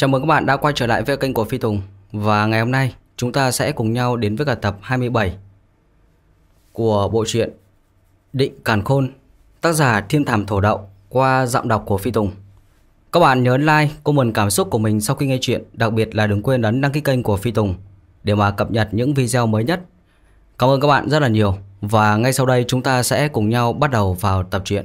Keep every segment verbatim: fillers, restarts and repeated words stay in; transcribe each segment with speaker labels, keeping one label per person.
Speaker 1: Chào mừng các bạn đã quay trở lại với kênh của Phi Tùng. Và ngày hôm nay chúng ta sẽ cùng nhau đến với cả tập hai mươi bảy của bộ truyện Định Càn Khôn, tác giả Thiên Thảm Thổ Đậu, qua giọng đọc của Phi Tùng. Các bạn nhớ like, comment cảm xúc của mình sau khi nghe chuyện. Đặc biệt là đừng quên ấn đăng ký kênh của Phi Tùng để mà cập nhật những video mới nhất. Cảm ơn các bạn rất là nhiều. Và ngay sau đây chúng ta sẽ cùng nhau bắt đầu vào tập truyện.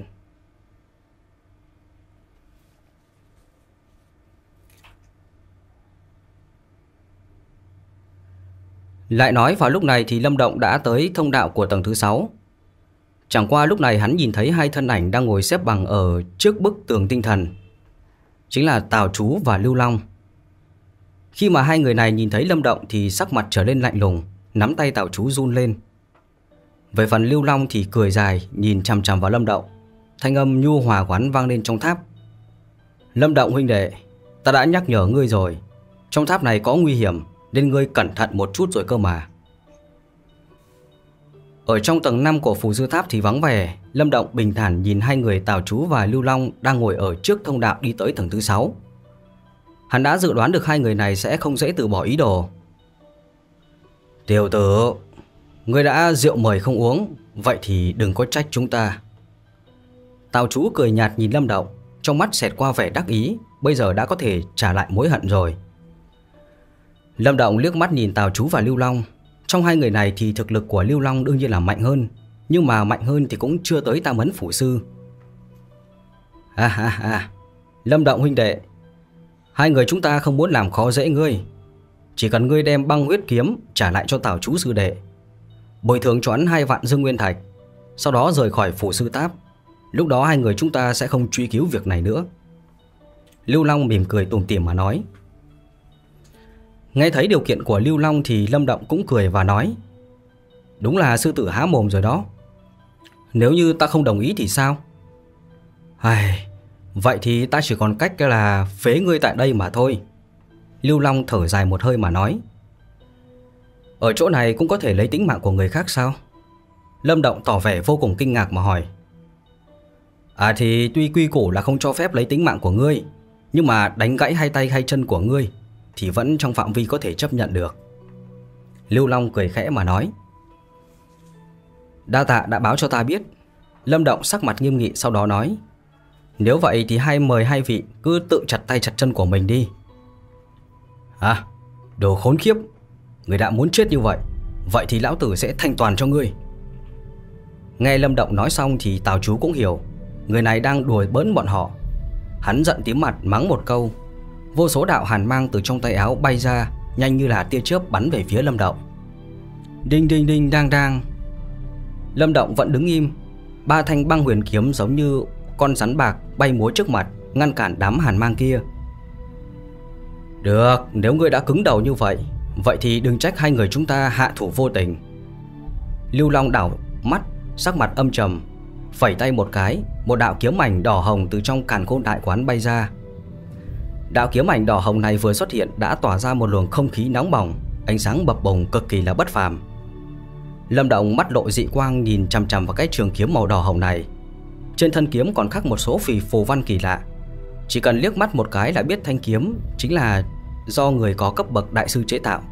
Speaker 1: Lại nói vào lúc này thì Lâm Động đã tới thông đạo của tầng thứ sáu. Chẳng qua lúc này hắn nhìn thấy hai thân ảnh đang ngồi xếp bằng ở trước bức tường tinh thần, chính là Tào Chú và Lưu Long. Khi mà hai người này nhìn thấy Lâm Động thì sắc mặt trở lên lạnh lùng, nắm tay Tào Chú run lên. Về phần Lưu Long thì cười dài nhìn chằm chằm vào Lâm Động, thanh âm nhu hòa quán vang lên trong tháp. Lâm Động huynh đệ, ta đã nhắc nhở ngươi rồi, trong tháp này có nguy hiểm nên ngươi cẩn thận một chút rồi cơ mà. Ở trong tầng năm của phù sư tháp thì vắng vẻ. Lâm Động bình thản nhìn hai người Tào Chú và Lưu Long đang ngồi ở trước thông đạo đi tới tầng thứ sáu. Hắn đã dự đoán được hai người này sẽ không dễ từ bỏ ý đồ. Tiểu tử, ngươi đã rượu mời không uống, vậy thì đừng có trách chúng ta. Tào Chú cười nhạt nhìn Lâm Động, trong mắt xẹt qua vẻ đắc ý, bây giờ đã có thể trả lại mối hận rồi. Lâm Động liếc mắt nhìn Tào Chú và Lưu Long. Trong hai người này thì thực lực của Lưu Long đương nhiên là mạnh hơn, nhưng mà mạnh hơn thì cũng chưa tới tam ấn phủ sư. Ha ha ha, Lâm Động huynh đệ, hai người chúng ta không muốn làm khó dễ ngươi. Chỉ cần ngươi đem băng huyết kiếm trả lại cho Tào Chú sư đệ, bồi thường cho hắn hai vạn dương nguyên thạch, sau đó rời khỏi phủ sư tháp. Lúc đó hai người chúng ta sẽ không truy cứu việc này nữa. Lưu Long mỉm cười tủm tỉm mà nói. Nghe thấy điều kiện của Lưu Long thì Lâm Động cũng cười và nói, đúng là sư tử há mồm rồi đó. Nếu như ta không đồng ý thì sao? Ai, vậy thì ta chỉ còn cách là phế ngươi tại đây mà thôi. Lưu Long thở dài một hơi mà nói. Ở chỗ này cũng có thể lấy tính mạng của người khác sao? Lâm Động tỏ vẻ vô cùng kinh ngạc mà hỏi. À thì tuy quy củ là không cho phép lấy tính mạng của ngươi, nhưng mà đánh gãy hai tay hai chân của ngươi thì vẫn trong phạm vi có thể chấp nhận được. Lưu Long cười khẽ mà nói. Đa tạ đã báo cho ta biết. Lâm Động sắc mặt nghiêm nghị sau đó nói. Nếu vậy thì hai mời hai vị cứ tự chặt tay chặt chân của mình đi. À, đồ khốn khiếp, người đã muốn chết như vậy, vậy thì lão tử sẽ thanh toàn cho ngươi. Nghe Lâm Động nói xong thì Tào Chú cũng hiểu người này đang đùa bỡn bọn họ. Hắn giận tím mặt mắng một câu. Vô số đạo hàn mang từ trong tay áo bay ra, nhanh như là tia chớp bắn về phía Lâm Động. Đinh đinh đinh đang đang. Lâm Động vẫn đứng im. Ba thanh băng huyền kiếm giống như con rắn bạc bay múa trước mặt, ngăn cản đám hàn mang kia. Được, nếu ngươi đã cứng đầu như vậy, vậy thì đừng trách hai người chúng ta hạ thủ vô tình. Lưu Long đảo mắt, sắc mặt âm trầm, phẩy tay một cái, một đạo kiếm ảnh đỏ hồng từ trong càn khôn đại quán bay ra. Đạo kiếm ảnh đỏ hồng này vừa xuất hiện đã tỏa ra một luồng không khí nóng bỏng, ánh sáng bập bùng cực kỳ là bất phàm. Lâm Động mắt lộ dị quang nhìn chằm chằm vào cái trường kiếm màu đỏ hồng này. Trên thân kiếm còn khắc một số phì phù văn kỳ lạ. Chỉ cần liếc mắt một cái là biết thanh kiếm chính là do người có cấp bậc đại sư chế tạo.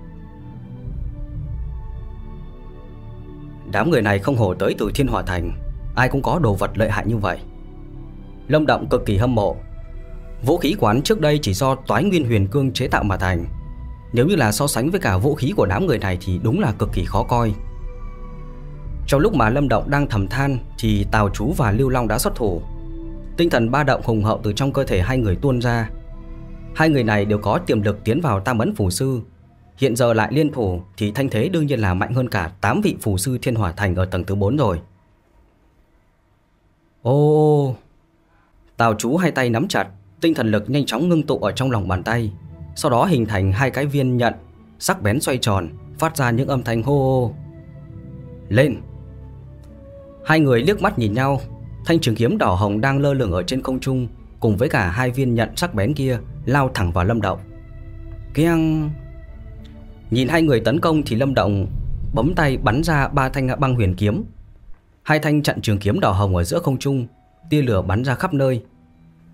Speaker 1: Đám người này không hổ tới từ Thiên Hỏa Thành, ai cũng có đồ vật lợi hại như vậy. Lâm Động cực kỳ hâm mộ. Vũ khí quán trước đây chỉ do Toái Nguyên Huyền Cương chế tạo mà thành. Nếu như là so sánh với cả vũ khí của đám người này thì đúng là cực kỳ khó coi. Trong lúc mà Lâm Động đang thầm than thì Tào Chú và Lưu Long đã xuất thủ. Tinh thần ba động hùng hậu từ trong cơ thể hai người tuôn ra. Hai người này đều có tiềm lực tiến vào tam ấn phù sư. Hiện giờ lại liên thủ thì thanh thế đương nhiên là mạnh hơn cả tám vị phù sư Thiên Hỏa Thành ở tầng thứ bốn rồi. Ô, Tào Chú hai tay nắm chặt, tinh thần lực nhanh chóng ngưng tụ ở trong lòng bàn tay, sau đó hình thành hai cái viên nhận sắc bén xoay tròn, phát ra những âm thanh hô hô. Lên. Hai người liếc mắt nhìn nhau. Thanh trường kiếm đỏ hồng đang lơ lửng ở trên không trung cùng với cả hai viên nhận sắc bén kia lao thẳng vào Lâm Động. Keng. Nhìn hai người tấn công thì Lâm Động bấm tay bắn ra ba thanh băng huyền kiếm. Hai thanh chặn trường kiếm đỏ hồng ở giữa không trung, tia lửa bắn ra khắp nơi.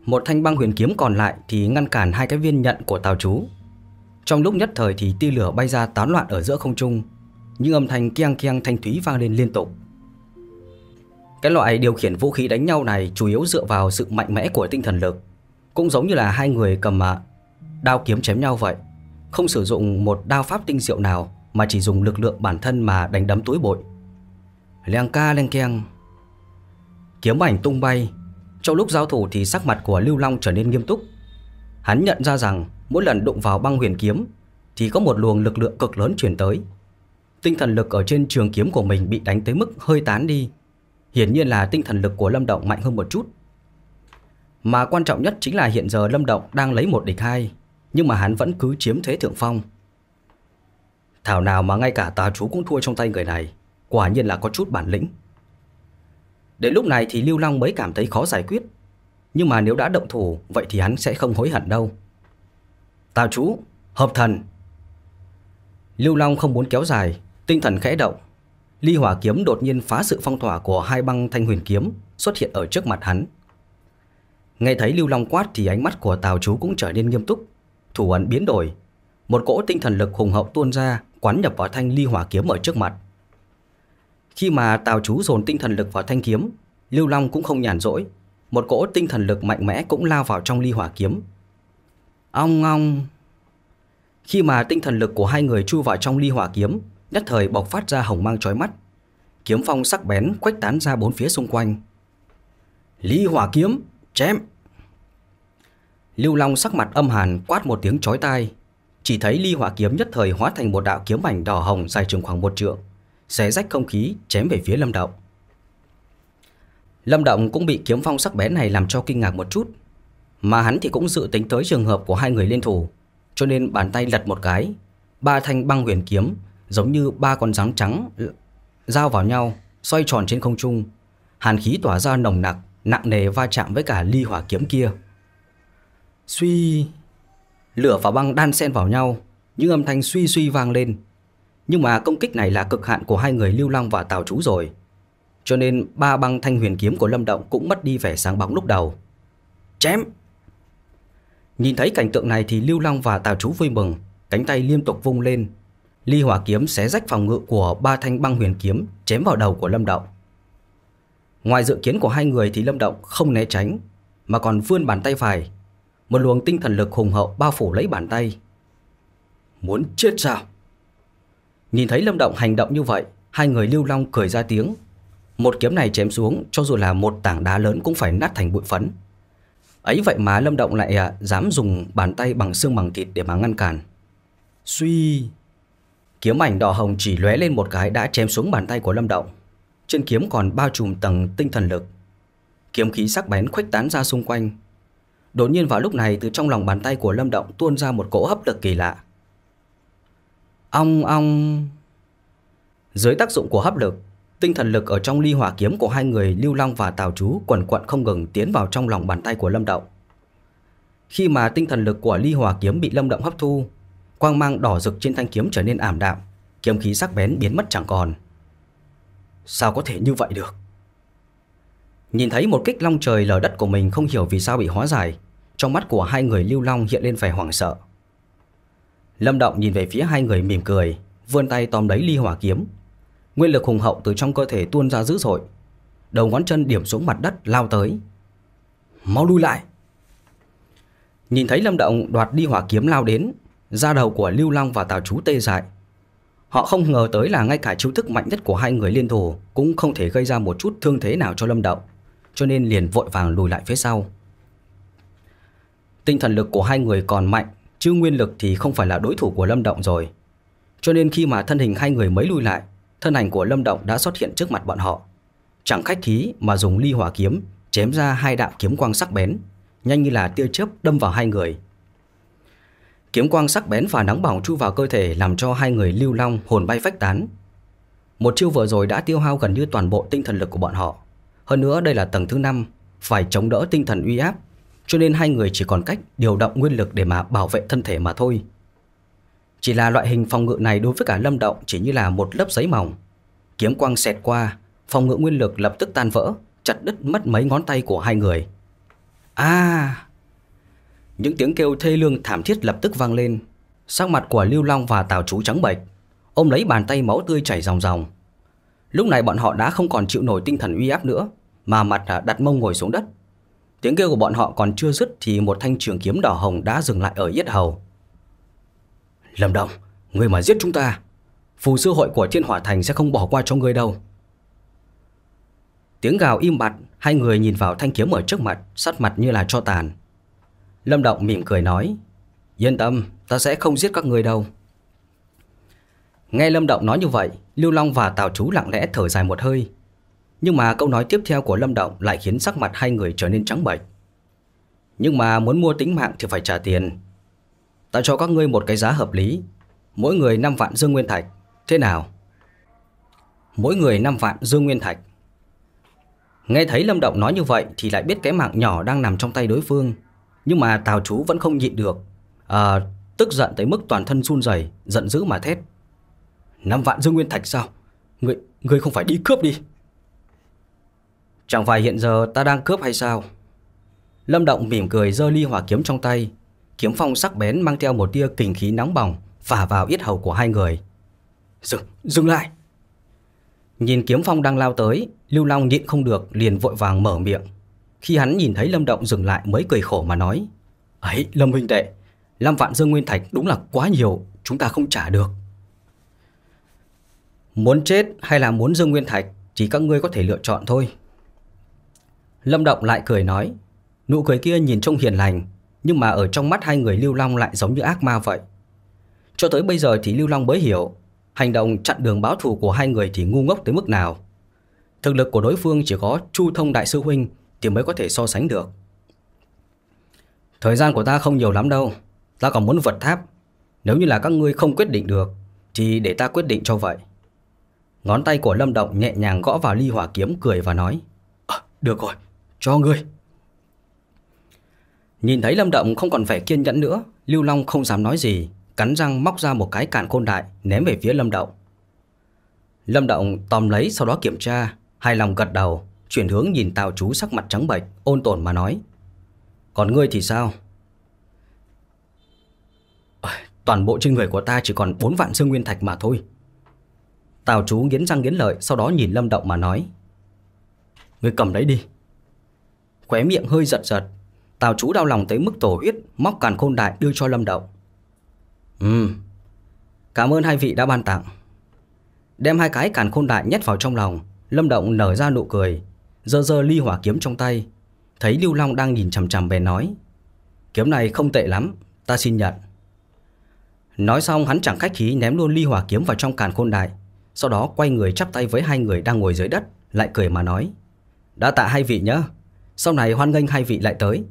Speaker 1: Một thanh băng huyền kiếm còn lại thì ngăn cản hai cái viên nhận của Tào Chú. Trong lúc nhất thời thì tia lửa bay ra tán loạn ở giữa không trung, những âm thanh keng keng thanh thúy vang lên liên tục. Cái loại điều khiển vũ khí đánh nhau này chủ yếu dựa vào sự mạnh mẽ của tinh thần lực, cũng giống như là hai người cầm đao kiếm chém nhau vậy, không sử dụng một đao pháp tinh diệu nào mà chỉ dùng lực lượng bản thân mà đánh đấm túi bụi. Leng ca leng keng, kiếm ảnh tung bay. Trong lúc giao thủ thì sắc mặt của Lưu Long trở nên nghiêm túc. Hắn nhận ra rằng mỗi lần đụng vào băng huyền kiếm thì có một luồng lực lượng cực lớn truyền tới. Tinh thần lực ở trên trường kiếm của mình bị đánh tới mức hơi tán đi. Hiển nhiên là tinh thần lực của Lâm Động mạnh hơn một chút. Mà quan trọng nhất chính là hiện giờ Lâm Động đang lấy một địch hai, nhưng mà hắn vẫn cứ chiếm thế thượng phong. Thảo nào mà ngay cả Tà Chú cũng thua trong tay người này, quả nhiên là có chút bản lĩnh. Đến lúc này thì Lưu Long mới cảm thấy khó giải quyết, nhưng mà nếu đã động thủ vậy thì hắn sẽ không hối hận đâu. Tà Chú, hợp thần. Lưu Long không muốn kéo dài, tinh thần khẽ động. Ly hỏa kiếm đột nhiên phá sự phong tỏa của hai băng thanh huyền kiếm, xuất hiện ở trước mặt hắn. Nghe thấy Lưu Long quát thì ánh mắt của Tào Chú cũng trở nên nghiêm túc, thủ ấn biến đổi, một cỗ tinh thần lực hùng hậu tuôn ra, quán nhập vào thanh ly hỏa kiếm ở trước mặt. Khi mà Tào Chú dồn tinh thần lực vào thanh kiếm, Lưu Long cũng không nhàn rỗi, một cỗ tinh thần lực mạnh mẽ cũng lao vào trong ly hỏa kiếm. Ong ong. Khi mà tinh thần lực của hai người chui vào trong ly hỏa kiếm, nhất thời bộc phát ra hồng mang chói mắt, kiếm phong sắc bén khuếch tán ra bốn phía xung quanh. Ly hỏa kiếm, chém. Lưu Long sắc mặt âm hàn quát một tiếng chói tai, chỉ thấy ly hỏa kiếm nhất thời hóa thành một đạo kiếm ảnh đỏ hồng dài chừng khoảng một trượng, xé rách không khí chém về phía Lâm Động. Lâm Động cũng bị kiếm phong sắc bén này làm cho kinh ngạc một chút, mà hắn thì cũng dự tính tới trường hợp của hai người liên thủ, cho nên bàn tay lật một cái, ba thanh băng huyền kiếm giống như ba con rắn trắng giao vào nhau, xoay tròn trên không trung, hàn khí tỏa ra nồng nặc, nặng nề va chạm với cả ly hỏa kiếm kia. Suy, lửa và băng đan xen vào nhau, những âm thanh suy suy vang lên. Nhưng mà công kích này là cực hạn của hai người Lưu Long và Tào Chú rồi, cho nên ba băng thanh huyền kiếm của Lâm Động cũng mất đi vẻ sáng bóng lúc đầu. Chém. Nhìn thấy cảnh tượng này thì Lưu Long và Tào Chú vui mừng, cánh tay liên tục vung lên, ly hỏa kiếm xé rách phòng ngự của ba thanh băng huyền kiếm, chém vào đầu của Lâm Động. Ngoài dự kiến của hai người thì Lâm Động không né tránh, mà còn vươn bàn tay phải, một luồng tinh thần lực hùng hậu bao phủ lấy bàn tay. Muốn chết sao? Nhìn thấy Lâm Động hành động như vậy, hai người Lưu Long cười ra tiếng. Một kiếm này chém xuống, cho dù là một tảng đá lớn cũng phải nát thành bụi phấn. Ấy vậy mà Lâm Động lại à, dám dùng bàn tay bằng xương bằng thịt để mà ngăn cản. Suy, kiếm ảnh đỏ hồng chỉ lóe lên một cái đã chém xuống bàn tay của Lâm Động. Trên kiếm còn bao trùm tầng tinh thần lực, kiếm khí sắc bén khuếch tán ra xung quanh. Đột nhiên vào lúc này, từ trong lòng bàn tay của Lâm Động tuôn ra một cỗ hấp lực kỳ lạ. Ong ong. Dưới tác dụng của hấp lực, tinh thần lực ở trong ly hỏa kiếm của hai người Lưu Long và Tào Chú quần quận không ngừng tiến vào trong lòng bàn tay của Lâm Động. Khi mà tinh thần lực của ly hỏa kiếm bị Lâm Động hấp thu, quang mang đỏ rực trên thanh kiếm trở nên ảm đạm, kiếm khí sắc bén biến mất chẳng còn. Sao có thể như vậy được? Nhìn thấy một kích long trời lở đất của mình không hiểu vì sao bị hóa giải, trong mắt của hai người Lưu Long hiện lên vẻ hoảng sợ. Lâm Động nhìn về phía hai người mỉm cười, vươn tay tóm lấy ly hỏa kiếm. Nguyên lực hùng hậu từ trong cơ thể tuôn ra dữ dội, đầu ngón chân điểm xuống mặt đất lao tới. Mau lui lại! Nhìn thấy Lâm Động đoạt ly hỏa kiếm lao đến, da đầu của Lưu Long và Tào Chú tê dại. Họ không ngờ tới là ngay cả chiêu thức mạnh nhất của hai người liên thủ cũng không thể gây ra một chút thương thế nào cho Lâm Động, cho nên liền vội vàng lùi lại phía sau. Tinh thần lực của hai người còn mạnh, chứ nguyên lực thì không phải là đối thủ của Lâm Động rồi. Cho nên khi mà thân hình hai người mới lùi lại, thân ảnh của Lâm Động đã xuất hiện trước mặt bọn họ. Chẳng khách khí mà dùng ly hỏa kiếm chém ra hai đạo kiếm quang sắc bén, nhanh như là tia chớp đâm vào hai người. Kiếm quang sắc bén và nóng bỏng chui vào cơ thể, làm cho hai người Lưu Long hồn bay phách tán. Một chiêu vừa rồi đã tiêu hao gần như toàn bộ tinh thần lực của bọn họ. Hơn nữa đây là tầng thứ năm, phải chống đỡ tinh thần uy áp, cho nên hai người chỉ còn cách điều động nguyên lực để mà bảo vệ thân thể mà thôi. Chỉ là loại hình phòng ngự này đối với cả Lâm Động chỉ như là một lớp giấy mỏng. Kiếm quang xẹt qua, phòng ngự nguyên lực lập tức tan vỡ, chặt đứt mất mấy ngón tay của hai người. À! Những tiếng kêu thê lương thảm thiết lập tức vang lên. Sắc mặt của Lưu Long và Tào Chú trắng bệch, ôm lấy bàn tay máu tươi chảy ròng ròng. Lúc này bọn họ đã không còn chịu nổi tinh thần uy áp nữa, mà mặt đặt mông ngồi xuống đất. Tiếng kêu của bọn họ còn chưa dứt thì một thanh trường kiếm đỏ hồng đã dừng lại ở yết hầu. Lâm Động, ngươi mà giết chúng ta, phù sư hội của Thiên Hỏa Thành sẽ không bỏ qua cho ngươi đâu. Tiếng gào im bặt, hai người nhìn vào thanh kiếm ở trước mặt, sắc mặt như là tro tàn. Lâm Động mỉm cười nói, yên tâm, ta sẽ không giết các ngươi đâu. Nghe Lâm Động nói như vậy, Lưu Long và Tào Chú lặng lẽ thở dài một hơi. Nhưng mà câu nói tiếp theo của Lâm Động lại khiến sắc mặt hai người trở nên trắng bệch. Nhưng mà muốn mua tính mạng thì phải trả tiền. Ta cho các ngươi một cái giá hợp lý, mỗi người năm vạn dương nguyên thạch. Thế nào? Mỗi người năm vạn dương nguyên thạch. Nghe thấy Lâm Động nói như vậy thì lại biết cái mạng nhỏ đang nằm trong tay đối phương. Nhưng mà Tào Chú vẫn không nhịn được, à, tức giận tới mức toàn thân run rẩy, giận dữ mà thét. Năm vạn dương nguyên thạch sao? Ngươi, ngươi không phải đi cướp đi? Chẳng phải hiện giờ ta đang cướp hay sao? Lâm Động mỉm cười giơ ly hỏa kiếm trong tay. Kiếm phong sắc bén mang theo một tia kình khí nóng bỏng phả vào yết hầu của hai người. Dừng, dừng lại! Nhìn kiếm phong đang lao tới, Lưu Long nhịn không được liền vội vàng mở miệng. Khi hắn nhìn thấy Lâm Động dừng lại mới cười khổ mà nói, ấy Lâm huynh đệ, năm vạn dương nguyên thạch đúng là quá nhiều, chúng ta không trả được. Muốn chết hay là muốn dương nguyên thạch chỉ các ngươi có thể lựa chọn thôi. Lâm Động lại cười nói. Nụ cười kia nhìn trông hiền lành, nhưng mà ở trong mắt hai người Lưu Long lại giống như ác ma vậy. Cho tới bây giờ thì Lưu Long mới hiểu hành động chặn đường báo thù của hai người thì ngu ngốc tới mức nào. Thực lực của đối phương chỉ có Chu Thông đại sư huynh thì mới có thể so sánh được. Thời gian của ta không nhiều lắm đâu, ta còn muốn vượt tháp. Nếu như là các ngươi không quyết định được thì để ta quyết định cho vậy. Ngón tay của Lâm Động nhẹ nhàng gõ vào ly hỏa kiếm, cười và nói, à, được rồi, cho ngươi. Nhìn thấy Lâm Động không còn vẻ kiên nhẫn nữa, Lưu Long không dám nói gì, cắn răng móc ra một cái càn khôn đại ném về phía Lâm Động. Lâm Động tóm lấy, sau đó kiểm tra, hài lòng gật đầu, chuyển hướng nhìn Tào Chú sắc mặt trắng bệch, ôn tồn mà nói, còn ngươi thì sao? Toàn bộ trên người của ta chỉ còn bốn vạn dương nguyên thạch mà thôi. Tào Chú nghiến răng nghiến lợi, sau đó nhìn Lâm Động mà nói, ngươi cầm lấy đi. Khóe miệng hơi giật giật, Tào Chú đau lòng tới mức tổ huyết, móc càn khôn đại đưa cho Lâm Động. Ừ, cảm ơn hai vị đã ban tặng. Đem hai cái càn khôn đại nhét vào trong lòng, Lâm Động nở ra nụ cười, giơ giơ ly hỏa kiếm trong tay. Thấy Lưu Long đang nhìn chằm chằm bèn nói, kiếm này không tệ lắm, ta xin nhận. Nói xong hắn chẳng khách khí ném luôn ly hỏa kiếm vào trong càn khôn đại, sau đó quay người chắp tay với hai người đang ngồi dưới đất, lại cười mà nói, đã tạ hai vị nhé, sau này hoan nghênh hai vị lại tới.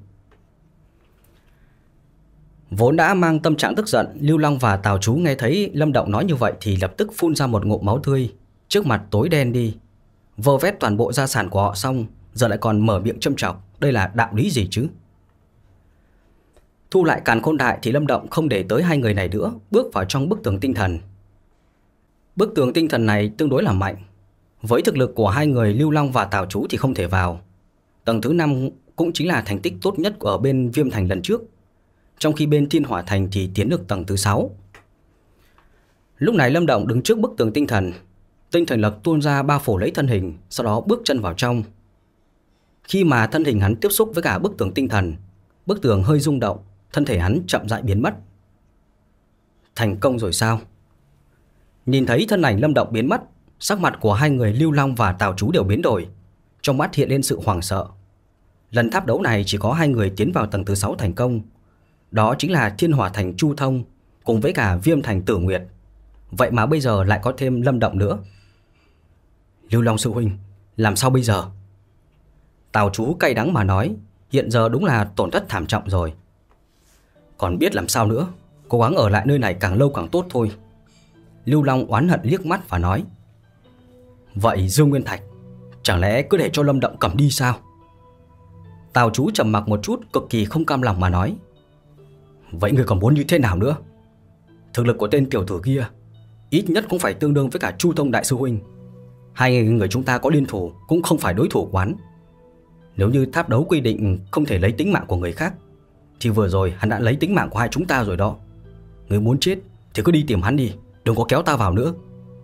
Speaker 1: Vốn đã mang tâm trạng tức giận, Lưu Long và Tào Chú nghe thấy Lâm Động nói như vậy thì lập tức phun ra một ngụm máu tươi, trước mặt tối đen đi. Vơ vét toàn bộ gia sản của họ xong, giờ lại còn mở miệng châm chọc, đây là đạo lý gì chứ? Thu lại càn khôn đại thì Lâm Động không để tới hai người này nữa, bước vào trong bức tường tinh thần. Bức tường tinh thần này tương đối là mạnh, với thực lực của hai người Lưu Long và Tào Chú thì không thể vào. Tầng thứ năm cũng chính là thành tích tốt nhất ở bên Viêm Thành lần trước, trong khi bên Thiên Hỏa Thành thì tiến được tầng thứ sáu. Lúc này Lâm Động đứng trước bức tường tinh thần, tinh thần lực tuôn ra bao phủ lấy thân hình, sau đó bước chân vào trong. Khi mà thân hình hắn tiếp xúc với cả bức tường tinh thần, bức tường hơi rung động, thân thể hắn chậm rãi biến mất. Thành công rồi sao? Nhìn thấy thân ảnh Lâm Động biến mất, sắc mặt của hai người Lưu Long và Tào Chú đều biến đổi, trong mắt hiện lên sự hoảng sợ. Lần tháp đấu này chỉ có hai người tiến vào tầng thứ sáu thành công, đó chính là Thiên Hỏa Thành Chu Thông cùng với cả Viêm Thành Tử Nguyệt. Vậy mà bây giờ lại có thêm Lâm Động nữa. Lưu Long sư huynh, làm sao bây giờ? Tào Chú cay đắng mà nói, hiện giờ đúng là tổn thất thảm trọng rồi. Còn biết làm sao nữa, cố gắng ở lại nơi này càng lâu càng tốt thôi. Lưu Long oán hận liếc mắt và nói, vậy Dương Nguyên Thạch chẳng lẽ cứ để cho Lâm Động cầm đi sao? Tào Chú trầm mặc một chút, cực kỳ không cam lòng mà nói, vậy người còn muốn như thế nào nữa? Thực lực của tên tiểu tử kia ít nhất cũng phải tương đương với cả Chu Thông đại sư huynh. Hai người chúng ta có liên thủ cũng không phải đối thủ quán. Nếu như tháp đấu quy định không thể lấy tính mạng của người khác, thì vừa rồi hắn đã lấy tính mạng của hai chúng ta rồi đó. Người muốn chết thì cứ đi tìm hắn đi, đừng có kéo ta vào nữa.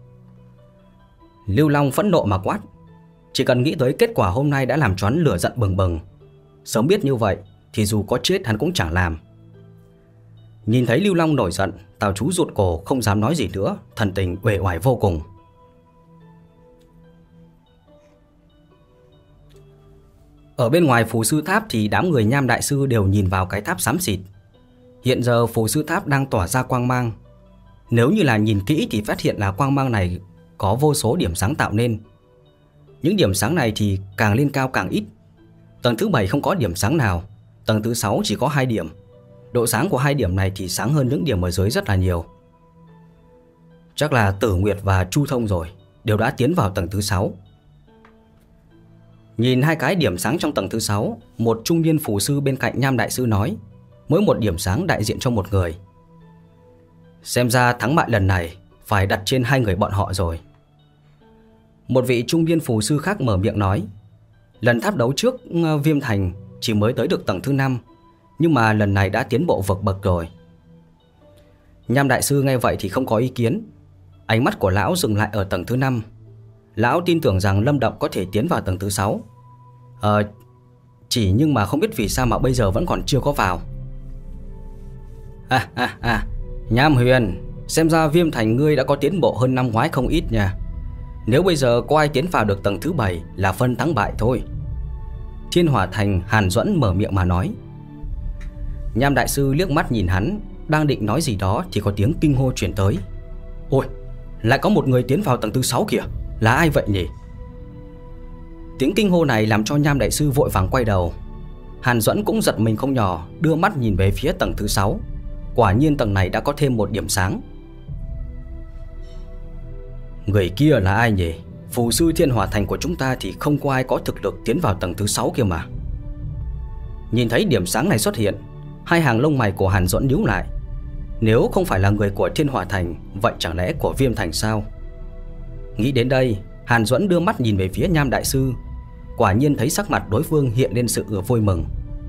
Speaker 1: Lưu Long phẫn nộ mà quát. Chỉ cần nghĩ tới kết quả hôm nay đã làm choán lửa giận bừng bừng. Sớm biết như vậy thì dù có chết hắn cũng chẳng làm. Nhìn thấy Lưu Long nổi giận, Tào Chú rụt cổ không dám nói gì nữa, thần tình uể oải vô cùng. Ở bên ngoài phù sư tháp thì đám người Nham đại sư đều nhìn vào cái tháp xám xịt. Hiện giờ phù sư tháp đang tỏa ra quang mang. Nếu như là nhìn kỹ thì phát hiện là quang mang này có vô số điểm sáng tạo nên. Những điểm sáng này thì càng lên cao càng ít. Tầng thứ bảy không có điểm sáng nào, tầng thứ sáu chỉ có hai điểm. Độ sáng của hai điểm này thì sáng hơn những điểm ở dưới rất là nhiều. Chắc là Tử Nguyệt và Chu Thông rồi, đều đã tiến vào tầng thứ sáu. Nhìn hai cái điểm sáng trong tầng thứ sáu, một trung niên phù sư bên cạnh Nham đại sư nói, mỗi một điểm sáng đại diện cho một người. Xem ra thắng bại lần này phải đặt trên hai người bọn họ rồi. Một vị trung niên phù sư khác mở miệng nói, lần tháp đấu trước Viêm Thành chỉ mới tới được tầng thứ năm, nhưng mà lần này đã tiến bộ vượt bậc rồi. Nham đại sư nghe vậy thì không có ý kiến. Ánh mắt của lão dừng lại ở tầng thứ năm. Lão tin tưởng rằng Lâm Động có thể tiến vào tầng thứ sáu. Ờ, chỉ nhưng mà không biết vì sao mà bây giờ vẫn còn chưa có vào. À, à, à, Nham Huyền, xem ra Viêm Thành ngươi đã có tiến bộ hơn năm ngoái không ít nha. Nếu bây giờ có ai tiến vào được tầng thứ bảy là phân thắng bại thôi. Thiên Hỏa Thành Hàn Duẫn mở miệng mà nói. Nham đại sư liếc mắt nhìn hắn, đang định nói gì đó thì có tiếng kinh hô chuyển tới. Ôi, lại có một người tiến vào tầng thứ sáu kìa, là ai vậy nhỉ? Tiếng kinh hô này làm cho Nham đại sư vội vàng quay đầu. Hàn Duẫn cũng giật mình không nhỏ, đưa mắt nhìn về phía tầng thứ sáu. Quả nhiên tầng này đã có thêm một điểm sáng. Người kia là ai nhỉ? Phù sư Thiên Hỏa Thành của chúng ta thì không có ai có thực lực tiến vào tầng thứ sáu kia mà. Nhìn thấy điểm sáng này xuất hiện, hai hàng lông mày của Hàn Duẫn nhíu lại. Nếu không phải là người của Thiên Hỏa Thành, vậy chẳng lẽ của Viêm Thành sao? Nghĩ đến đây, Hàn Duẫn đưa mắt nhìn về phía Nham đại sư. Quả nhiên thấy sắc mặt đối phương hiện lên sự vui mừng.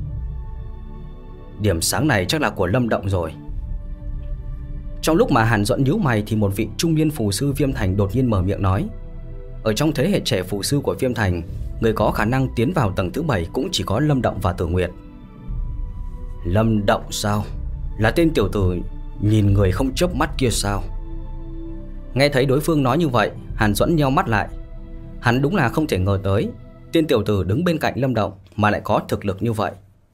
Speaker 1: Điểm sáng này chắc là của Lâm Động rồi. Trong lúc mà Hàn Duẫn nhíu mày thì một vị trung niên phù sư Viêm Thành đột nhiên mở miệng nói. Ở trong thế hệ trẻ phù sư của Viêm Thành, người có khả năng tiến vào tầng thứ bảy cũng chỉ có Lâm Động và Tử Nguyệt. Lâm Động sao? Là tên tiểu tử nhìn người không chớp mắt kia sao? Nghe thấy đối phương nói như vậy, Hàn Duẫn nheo mắt lại. Hắn đúng là không thể ngờ tới tên tiểu tử đứng bên cạnh Lâm Động mà lại có thực lực như vậy.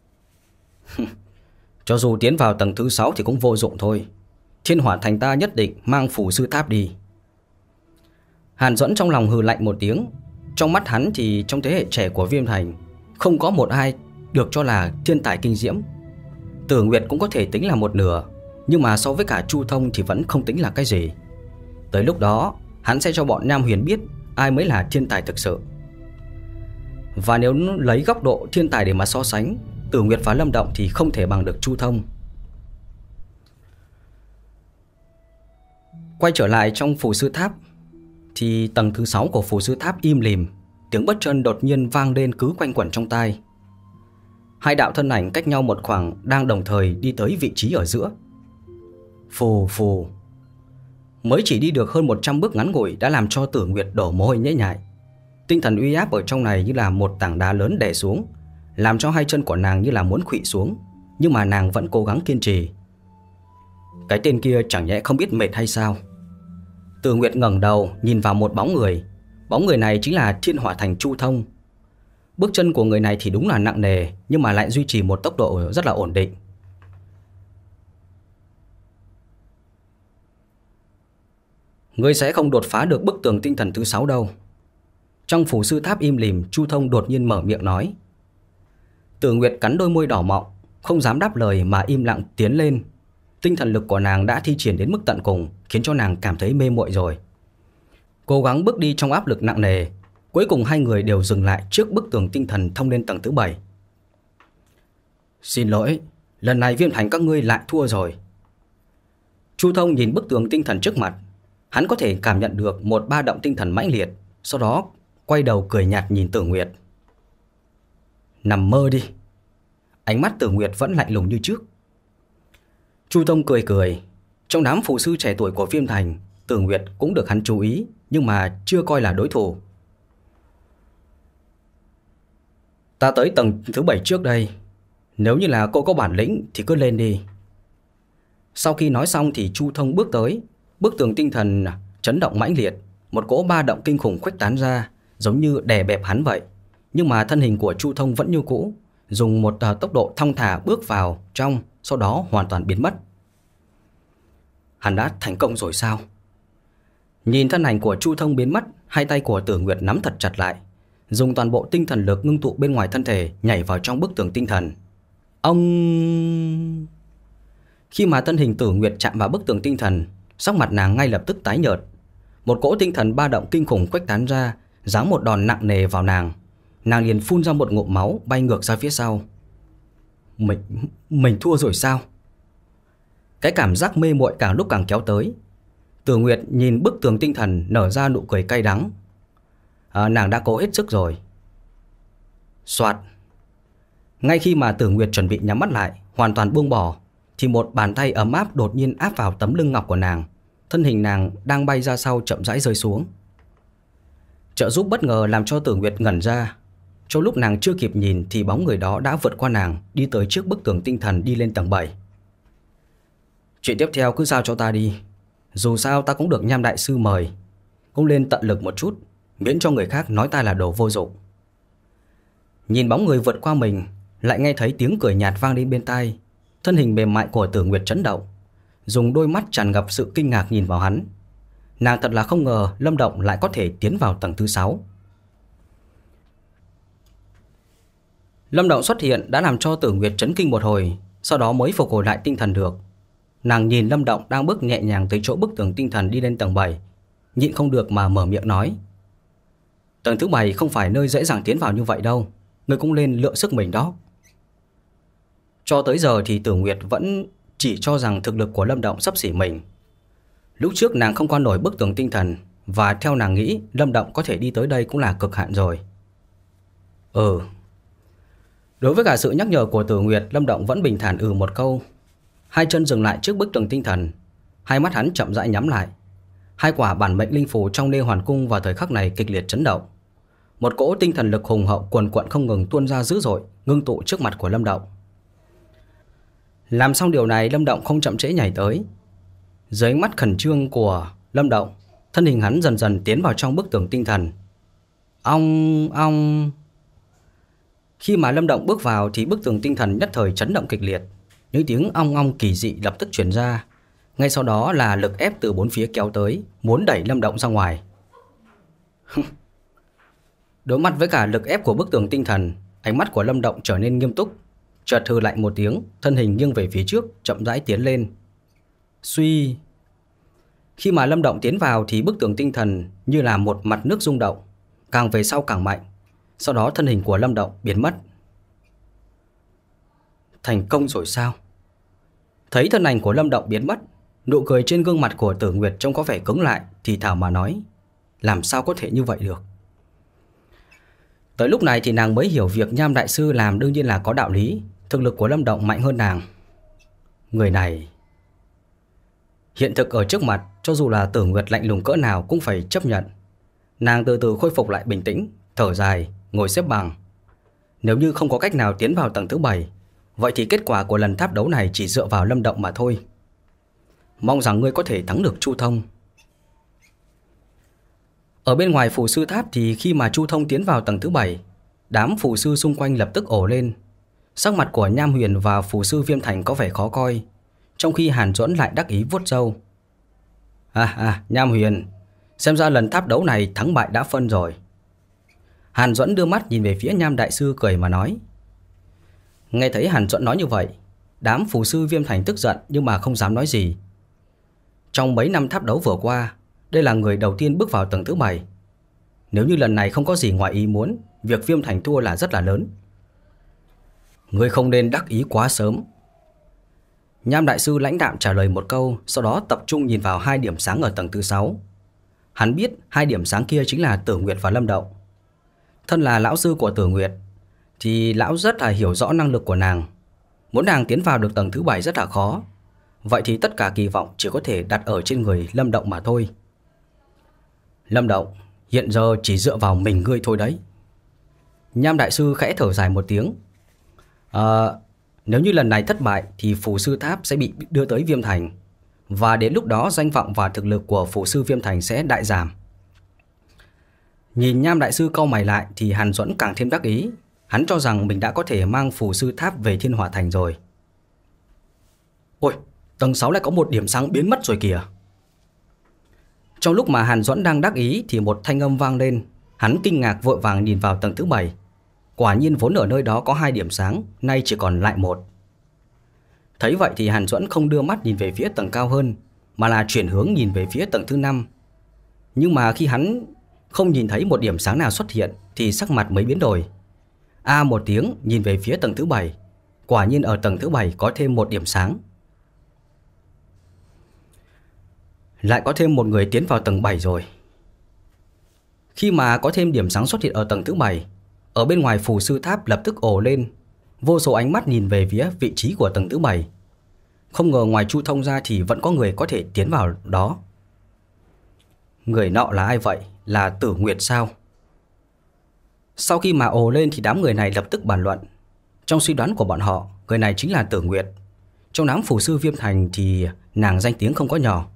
Speaker 1: Cho dù tiến vào tầng thứ sáu thì cũng vô dụng thôi. Thiên Hỏa Thành ta nhất định mang phù sư tháp đi. Hàn Duẫn trong lòng hừ lạnh một tiếng. Trong mắt hắn thì trong thế hệ trẻ của Viêm Thành không có một ai được cho là thiên tài kinh diễm. Tử Nguyệt cũng có thể tính là một nửa, nhưng mà so với cả Chu Thông thì vẫn không tính là cái gì. Tới lúc đó hắn sẽ cho bọn Nham Huyền biết ai mới là thiên tài thực sự. Và nếu lấy góc độ thiên tài để mà so sánh, Tử Nguyệt và Lâm Động thì không thể bằng được Chu Thông. Quay trở lại trong phù sư tháp thì tầng thứ sáu của phù sư tháp im lìm. Tiếng bước chân đột nhiên vang lên cứ quanh quẩn trong tai. Hai đạo thân ảnh cách nhau một khoảng đang đồng thời đi tới vị trí ở giữa. Phù phù. Mới chỉ đi được hơn một trăm bước ngắn ngủi đã làm cho Tử Nguyệt đổ mồ hôi nhễ nhại. Tinh thần uy áp ở trong này như là một tảng đá lớn đè xuống, làm cho hai chân của nàng như là muốn khuỵu xuống. Nhưng mà nàng vẫn cố gắng kiên trì. Cái tên kia chẳng nhẽ không biết mệt hay sao? Tử Nguyệt ngẩng đầu nhìn vào một bóng người. Bóng người này chính là Thiên Hỏa Thành Chu Thông. Bước chân của người này thì đúng là nặng nề, nhưng mà lại duy trì một tốc độ rất là ổn định. Ngươi sẽ không đột phá được bức tường tinh thần thứ sáu đâu. Trong phù sư tháp im lìm, Chu Thông đột nhiên mở miệng nói. Tử Nguyệt cắn đôi môi đỏ mọng, không dám đáp lời mà im lặng tiến lên. Tinh thần lực của nàng đã thi triển đến mức tận cùng, khiến cho nàng cảm thấy mê muội rồi. Cố gắng bước đi trong áp lực nặng nề. Cuối cùng hai người đều dừng lại trước bức tường tinh thần thông lên tầng thứ bảy. Xin lỗi, lần này Viêm Thành các ngươi lại thua rồi. Chu Thông nhìn bức tường tinh thần trước mặt. Hắn có thể cảm nhận được một ba động tinh thần mãnh liệt. Sau đó quay đầu cười nhạt nhìn Tử Nguyệt. Nằm mơ đi. Ánh mắt Tử Nguyệt vẫn lạnh lùng như trước. Chu Thông cười cười. Trong đám phù sư trẻ tuổi của Viêm Thành, Tử Nguyệt cũng được hắn chú ý, nhưng mà chưa coi là đối thủ. Ta tới tầng thứ bảy trước đây. Nếu như là cô có bản lĩnh thì cứ lên đi. Sau khi nói xong thì Chu Thông bước tới. Bức tường tinh thần chấn động mãnh liệt. Một cỗ ba động kinh khủng khuếch tán ra, giống như đè bẹp hắn vậy. Nhưng mà thân hình của Chu Thông vẫn như cũ, dùng một uh, tốc độ thong thả bước vào trong, sau đó hoàn toàn biến mất. Hắn đã thành công rồi sao? Nhìn thân ảnh của Chu Thông biến mất, hai tay của Tử Nguyệt nắm thật chặt lại, dùng toàn bộ tinh thần lực ngưng tụ bên ngoài thân thể, nhảy vào trong bức tường tinh thần. Ông... Khi mà thân hình Tử Nguyệt chạm vào bức tường tinh thần, sắc mặt nàng ngay lập tức tái nhợt. Một cỗ tinh thần ba động kinh khủng khuếch tán ra, giáng một đòn nặng nề vào nàng. Nàng liền phun ra một ngụm máu, bay ngược ra phía sau. Mình... mình thua rồi sao? Cái cảm giác mê muội càng lúc càng kéo tới. Tử Nguyệt nhìn bức tường tinh thần nở ra nụ cười cay đắng. À, nàng đã cố hết sức rồi. Soạt. Ngay khi mà Tử Nguyệt chuẩn bị nhắm mắt lại, hoàn toàn buông bỏ, thì một bàn tay ấm áp đột nhiên áp vào tấm lưng ngọc của nàng. Thân hình nàng đang bay ra sau chậm rãi rơi xuống. Trợ giúp bất ngờ làm cho Tử Nguyệt ngẩn ra. Trong lúc nàng chưa kịp nhìn thì bóng người đó đã vượt qua nàng, đi tới trước bức tường tinh thần, đi lên tầng bảy. Chuyện tiếp theo cứ giao cho ta đi. Dù sao ta cũng được Nham đại sư mời, cũng lên tận lực một chút, miễn cho người khác nói ta là đồ vô dụng. Nhìn bóng người vượt qua mình, lại nghe thấy tiếng cười nhạt vang lên bên tai. Thân hình mềm mại của Tử Nguyệt chấn động, dùng đôi mắt tràn ngập sự kinh ngạc nhìn vào hắn. Nàng thật là không ngờ Lâm Động lại có thể tiến vào tầng thứ sáu. Lâm Động xuất hiện đã làm cho Tử Nguyệt chấn kinh một hồi, sau đó mới phục hồi lại tinh thần được. Nàng nhìn Lâm Động đang bước nhẹ nhàng tới chỗ bức tường tinh thần đi lên tầng bảy, nhịn không được mà mở miệng nói: Tầng thứ bảy không phải nơi dễ dàng tiến vào như vậy đâu, ngươi cũng lên lượng sức mình đó. Cho tới giờ thì Tử Nguyệt vẫn chỉ cho rằng thực lực của Lâm Động xấp xỉ mình. Lúc trước nàng không qua nổi bức tường tinh thần, và theo nàng nghĩ Lâm Động có thể đi tới đây cũng là cực hạn rồi. Ừ. Đối với cả sự nhắc nhở của Tử Nguyệt, Lâm Động vẫn bình thản ừ một câu. Hai chân dừng lại trước bức tường tinh thần, hai mắt hắn chậm rãi nhắm lại. Hai quả bản mệnh linh phù trong Nê Hoàn Cung vào thời khắc này kịch liệt chấn động. Một cỗ tinh thần lực hùng hậu cuồn cuộn không ngừng tuôn ra dữ dội, ngưng tụ trước mặt của Lâm Động. Làm xong điều này, Lâm Động không chậm trễ nhảy tới. Dưới ánh mắt khẩn trương của Lâm Động, thân hình hắn dần dần tiến vào trong bức tường tinh thần. Ong ong. Khi mà Lâm Động bước vào thì bức tường tinh thần nhất thời chấn động kịch liệt. Những tiếng ong ong kỳ dị lập tức truyền ra. Ngay sau đó là lực ép từ bốn phía kéo tới, muốn đẩy Lâm Động ra ngoài. Đối mặt với cả lực ép của bức tường tinh thần, ánh mắt của Lâm Động trở nên nghiêm túc. Chợt hừ lạnh một tiếng, thân hình nghiêng về phía trước, chậm rãi tiến lên. Suy. Khi mà Lâm Động tiến vào thì bức tường tinh thần như là một mặt nước rung động, càng về sau càng mạnh. Sau đó thân hình của Lâm Động biến mất. Thành công rồi sao? Thấy thân ảnh của Lâm Động biến mất, nụ cười trên gương mặt của Tử Nguyệt trông có vẻ cứng lại, thì thào mà nói: Làm sao có thể như vậy được? Tới lúc này thì nàng mới hiểu việc Nham đại sư làm đương nhiên là có đạo lý. Thực lực của Lâm Động mạnh hơn nàng. Người này... Hiện thực ở trước mặt, cho dù là Tử Nguyệt lạnh lùng cỡ nào cũng phải chấp nhận. Nàng từ từ khôi phục lại bình tĩnh, thở dài, ngồi xếp bằng. Nếu như không có cách nào tiến vào tầng thứ bảy, vậy thì kết quả của lần tháp đấu này chỉ dựa vào Lâm Động mà thôi. Mong rằng ngươi có thể thắng được Chu Thông. Ở bên ngoài phù sư tháp thì khi mà Chu Thông tiến vào tầng thứ bảy, đám phù sư xung quanh lập tức ồ lên. Sắc mặt của Nham Huyền và phù sư Viêm Thành có vẻ khó coi, trong khi Hàn Duẫn lại đắc ý vuốt râu. À à, Nham Huyền, xem ra lần tháp đấu này thắng bại đã phân rồi. Hàn Duẫn đưa mắt nhìn về phía Nham đại sư cười mà nói. Nghe thấy Hàn Duẫn nói như vậy, đám phù sư Viêm Thành tức giận nhưng mà không dám nói gì. Trong mấy năm tháp đấu vừa qua, đây là người đầu tiên bước vào tầng thứ bảy. Nếu như lần này không có gì ngoài ý muốn, việc Viêm Thành thua là rất là lớn. Ngươi không nên đắc ý quá sớm. Nham đại sư lãnh đạm trả lời một câu, sau đó tập trung nhìn vào hai điểm sáng ở tầng thứ sáu. Hắn biết hai điểm sáng kia chính là Tử Nguyệt và Lâm Động. Thân là lão sư của Tử Nguyệt, thì lão rất là hiểu rõ năng lực của nàng. Muốn nàng tiến vào được tầng thứ bảy rất là khó. Vậy thì tất cả kỳ vọng chỉ có thể đặt ở trên người Lâm Động mà thôi. Lâm Động, hiện giờ chỉ dựa vào mình ngươi thôi đấy. Nham đại sư khẽ thở dài một tiếng. À, nếu như lần này thất bại thì phù sư tháp sẽ bị đưa tới Viêm Thành. Và đến lúc đó danh vọng và thực lực của phù sư Viêm Thành sẽ đại giảm. Nhìn Nham đại sư cau mày lại thì Hàn Duẫn càng thêm đắc ý. Hắn cho rằng mình đã có thể mang phù sư tháp về Thiên Hỏa Thành rồi. Ôi, tầng sáu lại có một điểm sáng biến mất rồi kìa. Trong lúc mà Hàn Duẫn đang đắc ý thì một thanh âm vang lên. Hắn kinh ngạc vội vàng nhìn vào tầng thứ bảy. Quả nhiên vốn ở nơi đó có hai điểm sáng, nay chỉ còn lại một. Thấy vậy thì Hàn Duẫn không đưa mắt nhìn về phía tầng cao hơn, mà là chuyển hướng nhìn về phía tầng thứ năm. Nhưng mà khi hắn không nhìn thấy một điểm sáng nào xuất hiện thì sắc mặt mới biến đổi. A một tiếng nhìn về phía tầng thứ bảy. Quả nhiên ở tầng thứ bảy có thêm một điểm sáng. Lại có thêm một người tiến vào tầng bảy rồi. Khi mà có thêm điểm sáng xuất hiện ở tầng thứ bảy, ở bên ngoài phù sư tháp lập tức ồ lên. Vô số ánh mắt nhìn về phía vị trí của tầng thứ bảy. Không ngờ ngoài Chu Thông ra thì vẫn có người có thể tiến vào đó. Người nọ là ai vậy? Là Tử Nguyệt sao? Sau khi mà ồ lên thì đám người này lập tức bàn luận. Trong suy đoán của bọn họ, người này chính là Tử Nguyệt. Trong đám phù sư Viêm Thành thì nàng danh tiếng không có nhỏ.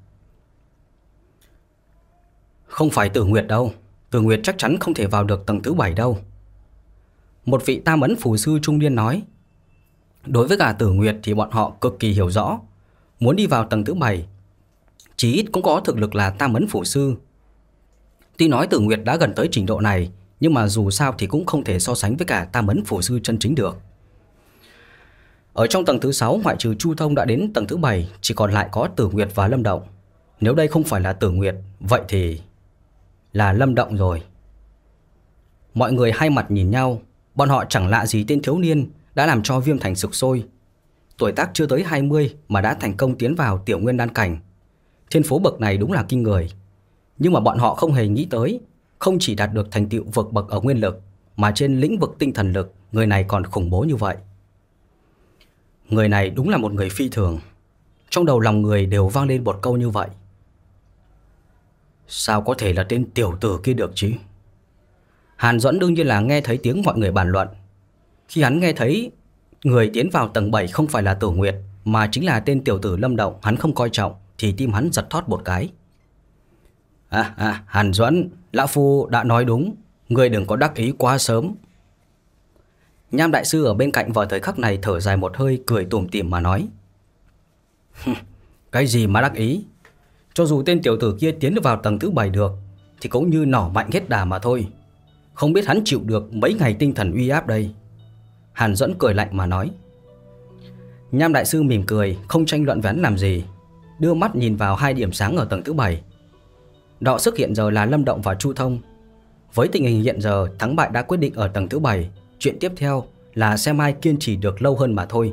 Speaker 1: Không phải Tử Nguyệt đâu. Tử Nguyệt chắc chắn không thể vào được tầng thứ bảy đâu. Một vị tam ấn phù sư trung niên nói. Đối với cả Tử Nguyệt thì bọn họ cực kỳ hiểu rõ. Muốn đi vào tầng thứ bảy, chí ít cũng có thực lực là tam ấn phù sư. Tuy nói Tử Nguyệt đã gần tới trình độ này, nhưng mà dù sao thì cũng không thể so sánh với cả tam ấn phù sư chân chính được. Ở trong tầng thứ sáu, ngoại trừ Chu Thông đã đến tầng thứ bảy, chỉ còn lại có Tử Nguyệt và Lâm Động. Nếu đây không phải là Tử Nguyệt, vậy thì là Lâm Động rồi. Mọi người hai mặt nhìn nhau. Bọn họ chẳng lạ gì tên thiếu niên đã làm cho Viêm Thành sục sôi. Tuổi tác chưa tới hai mươi mà đã thành công tiến vào tiểu nguyên đan cảnh. Thiên phú bậc này đúng là kinh người. Nhưng mà bọn họ không hề nghĩ tới, không chỉ đạt được thành tựu vượt bậc ở nguyên lực, mà trên lĩnh vực tinh thần lực, người này còn khủng bố như vậy. Người này đúng là một người phi thường. Trong đầu lòng người đều vang lên một câu như vậy. Sao có thể là tên tiểu tử kia được chứ? Hàn Duẫn đương nhiên là nghe thấy tiếng mọi người bàn luận. Khi hắn nghe thấy người tiến vào tầng bảy không phải là Tử Nguyệt, mà chính là tên tiểu tử Lâm Động hắn không coi trọng, thì tim hắn giật thót một cái. À, à, Hàn Duẫn, lão phu đã nói đúng, người đừng có đắc ý quá sớm. Nham đại sư ở bên cạnh vào thời khắc này thở dài một hơi, cười tủm tỉm mà nói. Cái gì mà đắc ý? Cho dù tên tiểu tử kia tiến vào tầng thứ bảy được thì cũng như nỏ mạnh hết đà mà thôi. Không biết hắn chịu được mấy ngày tinh thần uy áp đây. Hàn Duẫn cười lạnh mà nói. Nham đại sư mỉm cười, không tranh luận với hắn làm gì, đưa mắt nhìn vào hai điểm sáng ở tầng thứ bảy. Đọ sức hiện giờ là Lâm Động và Chu Thông. Với tình hình hiện giờ, thắng bại đã quyết định ở tầng thứ bảy. Chuyện tiếp theo là xem ai kiên trì được lâu hơn mà thôi.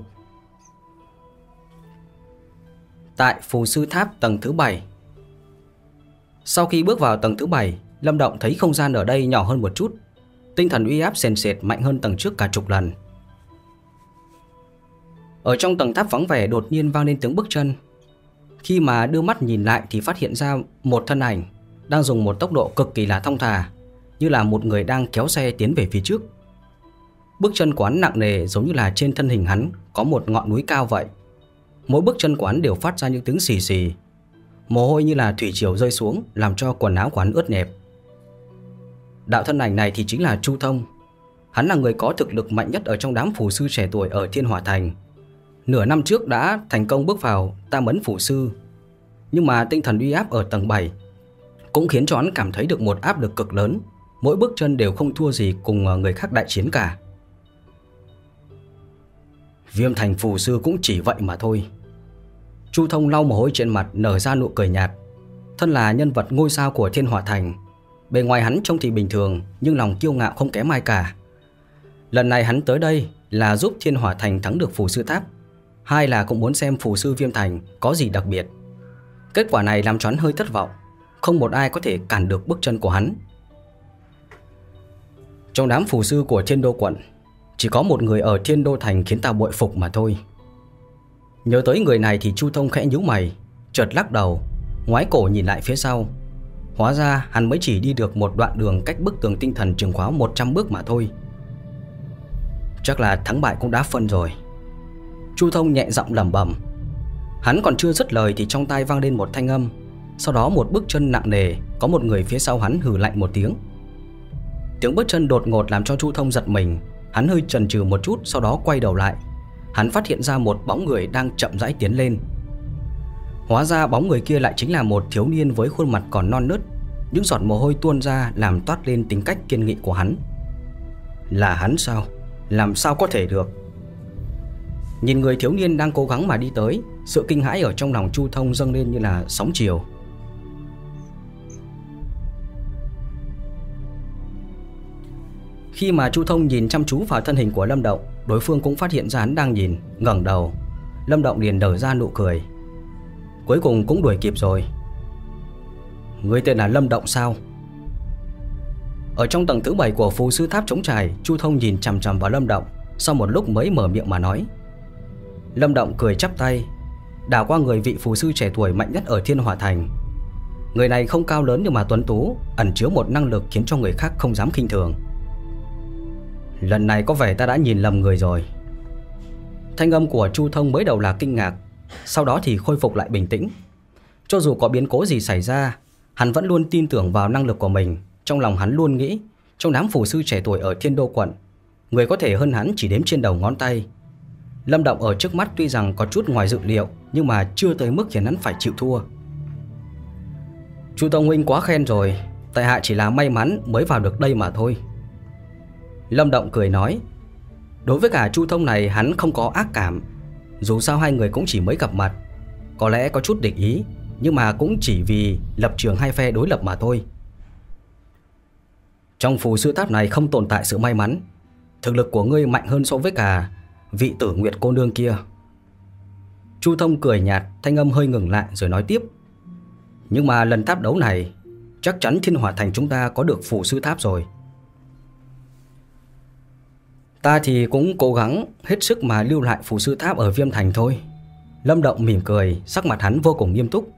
Speaker 1: Tại phù sư tháp tầng thứ bảy. Sau khi bước vào tầng thứ bảy, Lâm Động thấy không gian ở đây nhỏ hơn một chút. Tinh thần uy áp sền sệt mạnh hơn tầng trước cả chục lần. Ở trong tầng tháp vắng vẻ đột nhiên vang lên tiếng bước chân. Khi mà đưa mắt nhìn lại thì phát hiện ra một thân ảnh đang dùng một tốc độ cực kỳ là thong thả, như là một người đang kéo xe tiến về phía trước. Bước chân của hắn nặng nề, giống như là trên thân hình hắn có một ngọn núi cao vậy. Mỗi bước chân của hắn đều phát ra những tiếng xì xì. Mồ hôi như là thủy triều rơi xuống, làm cho quần áo của hắn ướt nhẹp. Đạo thân ảnh này thì chính là Chu Thông. Hắn là người có thực lực mạnh nhất ở trong đám phù sư trẻ tuổi ở Thiên Hỏa Thành. Nửa năm trước đã thành công bước vào tam ấn phù sư. Nhưng mà tinh thần uy áp ở tầng bảy cũng khiến cho hắn cảm thấy được một áp lực cực lớn. Mỗi bước chân đều không thua gì cùng người khác đại chiến cả. Viêm Thành phù sư cũng chỉ vậy mà thôi. Chu Thông lau mồ hôi trên mặt, nở ra nụ cười nhạt. Thân là nhân vật ngôi sao của Thiên Hỏa Thành, bề ngoài hắn trông thì bình thường, nhưng lòng kiêu ngạo không kém ai cả. Lần này hắn tới đây là giúp Thiên Hỏa Thành thắng được phù sư tháp, hai là cũng muốn xem phù sư Viêm Thành có gì đặc biệt. Kết quả này làm cho hắn hơi thất vọng. Không một ai có thể cản được bước chân của hắn. Trong đám phù sư của Thiên Đô quận, Chỉ có một người ở Thiên Đô Thành khiến ta bội phục mà thôi. Nhớ tới người này thì Chu Thông khẽ nhíu mày, chợt lắc đầu, ngoái cổ nhìn lại phía sau. Hóa ra hắn mới chỉ đi được một đoạn đường cách bức tường tinh thần chừng khoảng một trăm bước mà thôi. Chắc là thắng bại cũng đã phân rồi. Chu Thông nhẹ giọng lẩm bẩm. Hắn còn chưa dứt lời thì trong tai vang lên một thanh âm. Sau đó một bước chân nặng nề, có một người phía sau hắn hừ lạnh một tiếng. Tiếng bước chân đột ngột làm cho Chu Thông giật mình. Hắn hơi chần chừ một chút, sau đó quay đầu lại. Hắn phát hiện ra một bóng người đang chậm rãi tiến lên. Hóa ra bóng người kia lại chính là một thiếu niên với khuôn mặt còn non nớt. Những giọt mồ hôi tuôn ra làm toát lên tính cách kiên nghị của hắn. Là hắn sao? Làm sao có thể được? Nhìn người thiếu niên đang cố gắng mà đi tới, sự kinh hãi ở trong lòng Chu Thông dâng lên như là sóng chiều. Khi mà Chu Thông nhìn chăm chú vào thân hình của Lâm Động, đối phương cũng phát hiện ra hắn đang nhìn, ngẩng đầu. Lâm Động liền nở ra nụ cười. Cuối cùng cũng đuổi kịp rồi. Ngươi tên là Lâm Động sao? Ở trong tầng thứ bảy của phù sư tháp trống trải, Chu Thông nhìn chằm chằm vào Lâm Động, sau một lúc mới mở miệng mà nói. Lâm Động cười chắp tay, đảo qua người vị phù sư trẻ tuổi mạnh nhất ở Thiên Hỏa Thành. Người này không cao lớn nhưng mà tuấn tú, ẩn chứa một năng lực khiến cho người khác không dám khinh thường. Lần này có vẻ ta đã nhìn lầm người rồi. Thanh âm của Chu Thông mới đầu là kinh ngạc, sau đó thì khôi phục lại bình tĩnh. Cho dù có biến cố gì xảy ra, hắn vẫn luôn tin tưởng vào năng lực của mình. Trong lòng hắn luôn nghĩ, trong đám phù sư trẻ tuổi ở Thiên Đô quận, người có thể hơn hắn chỉ đếm trên đầu ngón tay. Lâm Động ở trước mắt tuy rằng có chút ngoài dự liệu, nhưng mà chưa tới mức khiến hắn phải chịu thua. Chu Tông huynh quá khen rồi, tại hạ chỉ là may mắn mới vào được đây mà thôi. Lâm Động cười nói. Đối với cả Chu Thông này hắn không có ác cảm. Dù sao hai người cũng chỉ mới gặp mặt, có lẽ có chút địch ý, nhưng mà cũng chỉ vì lập trường hai phe đối lập mà thôi. Trong phù sư tháp này không tồn tại sự may mắn. Thực lực của ngươi mạnh hơn so với cả vị Tử Nguyệt cô nương kia. Chu Thông cười nhạt, thanh âm hơi ngừng lại rồi nói tiếp. Nhưng mà lần tháp đấu này, chắc chắn Thiên Hỏa Thành chúng ta có được phù sư tháp rồi. Ta thì cũng cố gắng hết sức mà lưu lại phù sư tháp ở Viêm Thành thôi. Lâm Động mỉm cười, sắc mặt hắn vô cùng nghiêm túc.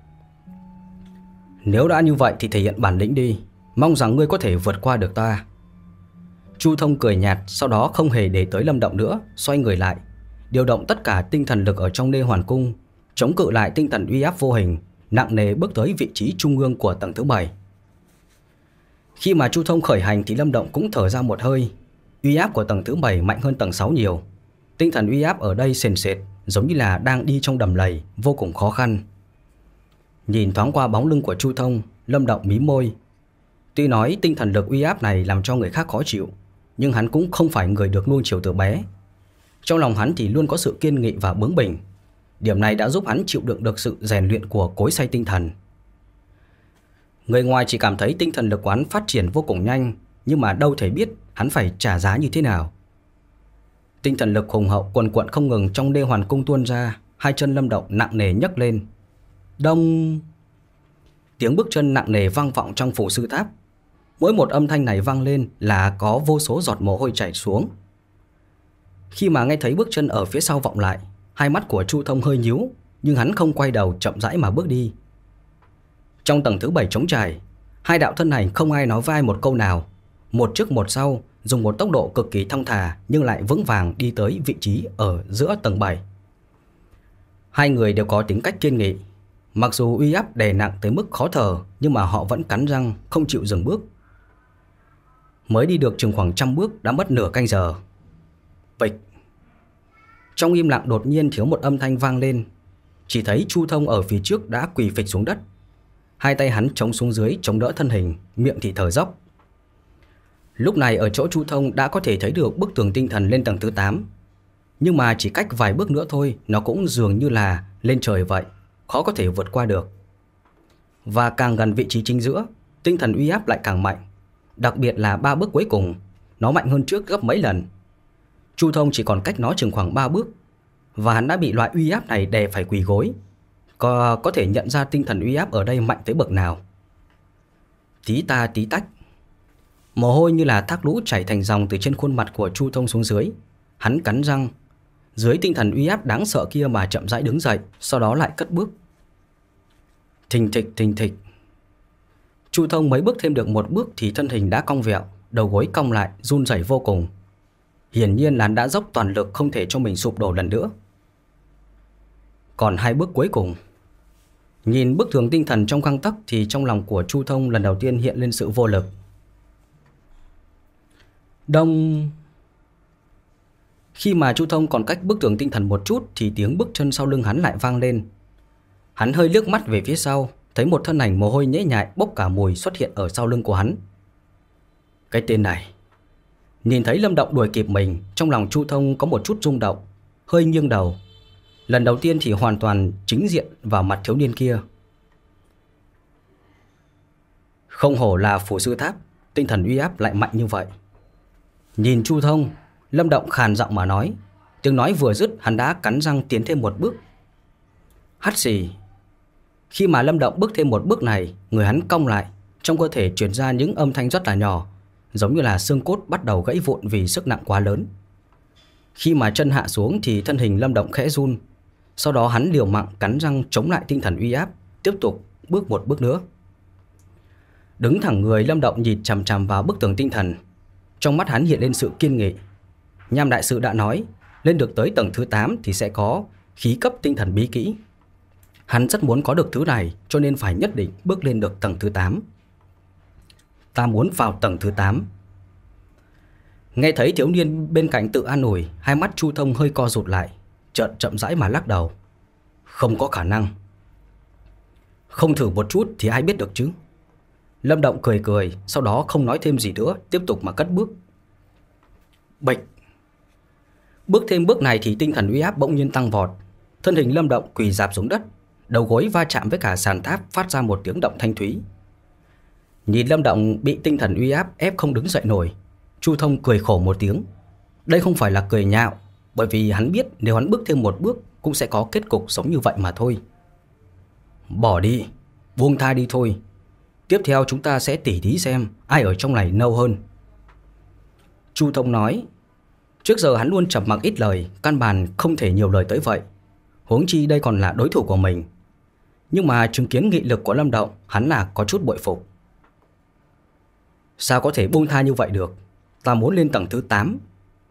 Speaker 1: Nếu đã như vậy thì thể hiện bản lĩnh đi, mong rằng ngươi có thể vượt qua được ta. Chu Thông cười nhạt, sau đó không hề để tới Lâm Động nữa, xoay người lại, điều động tất cả tinh thần lực ở trong Đê Hoàn Cung, chống cự lại tinh thần uy áp vô hình, nặng nề bước tới vị trí trung ương của tầng thứ bảy. Khi mà Chu Thông khởi hành thì Lâm Động cũng thở ra một hơi. Uy áp của tầng thứ bảy mạnh hơn tầng sáu nhiều. Tinh thần uy áp ở đây sền sệt, giống như là đang đi trong đầm lầy, vô cùng khó khăn. Nhìn thoáng qua bóng lưng của Chu Thông, Lâm Động mím môi. Tuy nói tinh thần lực uy áp này làm cho người khác khó chịu, nhưng hắn cũng không phải người được nuông chiều từ bé. Trong lòng hắn thì luôn có sự kiên nghị và bướng bỉnh. Điểm này đã giúp hắn chịu đựng được sự rèn luyện của cối xay tinh thần. Người ngoài chỉ cảm thấy tinh thần lực của hắn phát triển vô cùng nhanh, nhưng mà đâu thể biết hắn phải trả giá như thế nào. Tinh thần lực hùng hậu quần quận không ngừng trong Đê Hoàn Cung tuôn ra. Hai chân Lâm Động nặng nề nhấc lên. Đông. Tiếng bước chân nặng nề vang vọng trong phù sư tháp. Mỗi một âm thanh này vang lên là có vô số giọt mồ hôi chảy xuống. Khi mà nghe thấy bước chân ở phía sau vọng lại, hai mắt của Chu Thông hơi nhíu, nhưng hắn không quay đầu, chậm rãi mà bước đi. Trong tầng thứ bảy trống trải, hai đạo thân ảnh không ai nói vai một câu nào, một trước một sau, dùng một tốc độ cực kỳ thong thả nhưng lại vững vàng đi tới vị trí ở giữa tầng bảy. Hai người đều có tính cách kiên nghị. Mặc dù uy áp đè nặng tới mức khó thở, nhưng mà họ vẫn cắn răng không chịu dừng bước. Mới đi được chừng khoảng trăm bước đã mất nửa canh giờ. Bịch. Trong im lặng đột nhiên thiếu một âm thanh vang lên. Chỉ thấy Chu Thông ở phía trước đã quỳ phịch xuống đất. Hai tay hắn chống xuống dưới chống đỡ thân hình, miệng thì thở dốc. Lúc này ở chỗ Chu Thông đã có thể thấy được bức tường tinh thần lên tầng thứ tám. Nhưng mà chỉ cách vài bước nữa thôi, nó cũng dường như là lên trời vậy, khó có thể vượt qua được. Và càng gần vị trí chính giữa, tinh thần uy áp lại càng mạnh. Đặc biệt là ba bước cuối cùng, nó mạnh hơn trước gấp mấy lần. Chu Thông chỉ còn cách nó chừng khoảng ba bước, và hắn đã bị loại uy áp này đè phải quỳ gối. Có, có thể nhận ra tinh thần uy áp ở đây mạnh tới bậc nào. Tí ta tí tách, mồ hôi như là thác lũ chảy thành dòng từ trên khuôn mặt của Chu Thông xuống dưới. Hắn cắn răng, dưới tinh thần uy áp đáng sợ kia mà chậm rãi đứng dậy, sau đó lại cất bước. Thình thịch thình thịch. Chu Thông mới bước thêm được một bước thì thân hình đã cong vẹo, đầu gối cong lại, run rẩy vô cùng. Hiển nhiên là hắn đã dốc toàn lực, không thể cho mình sụp đổ lần nữa. Còn hai bước cuối cùng. Nhìn bức tường tinh thần trong gang tấc thì trong lòng của Chu Thông lần đầu tiên hiện lên sự vô lực. Đông. Khi mà Chu Thông còn cách bức tường tinh thần một chút thì tiếng bước chân sau lưng hắn lại vang lên. Hắn hơi liếc mắt về phía sau, thấy một thân ảnh mồ hôi nhễ nhại bốc cả mùi xuất hiện ở sau lưng của hắn. Cái tên này. Nhìn thấy Lâm Động đuổi kịp mình, trong lòng Chu Thông có một chút rung động, hơi nghiêng đầu. Lần đầu tiên thì hoàn toàn chính diện vào mặt thiếu niên kia. Không hổ là Phù Sư Tháp, tinh thần uy áp lại mạnh như vậy. Nhìn Chu Thông, Lâm Động khàn giọng mà nói. Tiếng nói vừa dứt, hắn đã cắn răng tiến thêm một bước. Hắt xì. Khi mà Lâm Động bước thêm một bước này, người hắn cong lại, trong cơ thể truyền ra những âm thanh rất là nhỏ, giống như là xương cốt bắt đầu gãy vụn vì sức nặng quá lớn. Khi mà chân hạ xuống thì thân hình Lâm Động khẽ run. Sau đó hắn liều mạng cắn răng chống lại tinh thần uy áp, tiếp tục bước một bước nữa. Đứng thẳng người, Lâm Động nhìn chằm chằm vào bức tường tinh thần. Trong mắt hắn hiện lên sự kiên nghị. Nham đại sư đã nói, lên được tới tầng thứ tám thì sẽ có khí cấp tinh thần bí kỹ. Hắn rất muốn có được thứ này, cho nên phải nhất định bước lên được tầng thứ tám. Ta muốn vào tầng thứ tám. Nghe thấy thiếu niên bên cạnh tự an ủi, hai mắt Chu Thông hơi co rụt lại, chợt chậm rãi mà lắc đầu. Không có khả năng. Không thử một chút thì ai biết được chứ. Lâm Động cười cười, sau đó không nói thêm gì nữa, tiếp tục mà cất bước. Bịch. Bước thêm bước này thì tinh thần uy áp bỗng nhiên tăng vọt. Thân hình Lâm Động quỳ rạp xuống đất, đầu gối va chạm với cả sàn tháp, phát ra một tiếng động thanh thúy. Nhìn Lâm Động bị tinh thần uy áp ép không đứng dậy nổi, Chu Thông cười khổ một tiếng. Đây không phải là cười nhạo, bởi vì hắn biết nếu hắn bước thêm một bước cũng sẽ có kết cục giống như vậy mà thôi. Bỏ đi, buông tha đi thôi. Tiếp theo chúng ta sẽ tỉ thí xem ai ở trong này lâu hơn. Chu Thông nói. Trước giờ hắn luôn trầm mặc ít lời, căn bản không thể nhiều lời tới vậy, huống chi đây còn là đối thủ của mình. Nhưng mà chứng kiến nghị lực của Lâm Động, hắn là có chút bội phục. Sao có thể buông tha như vậy được? Ta muốn lên tầng thứ tám.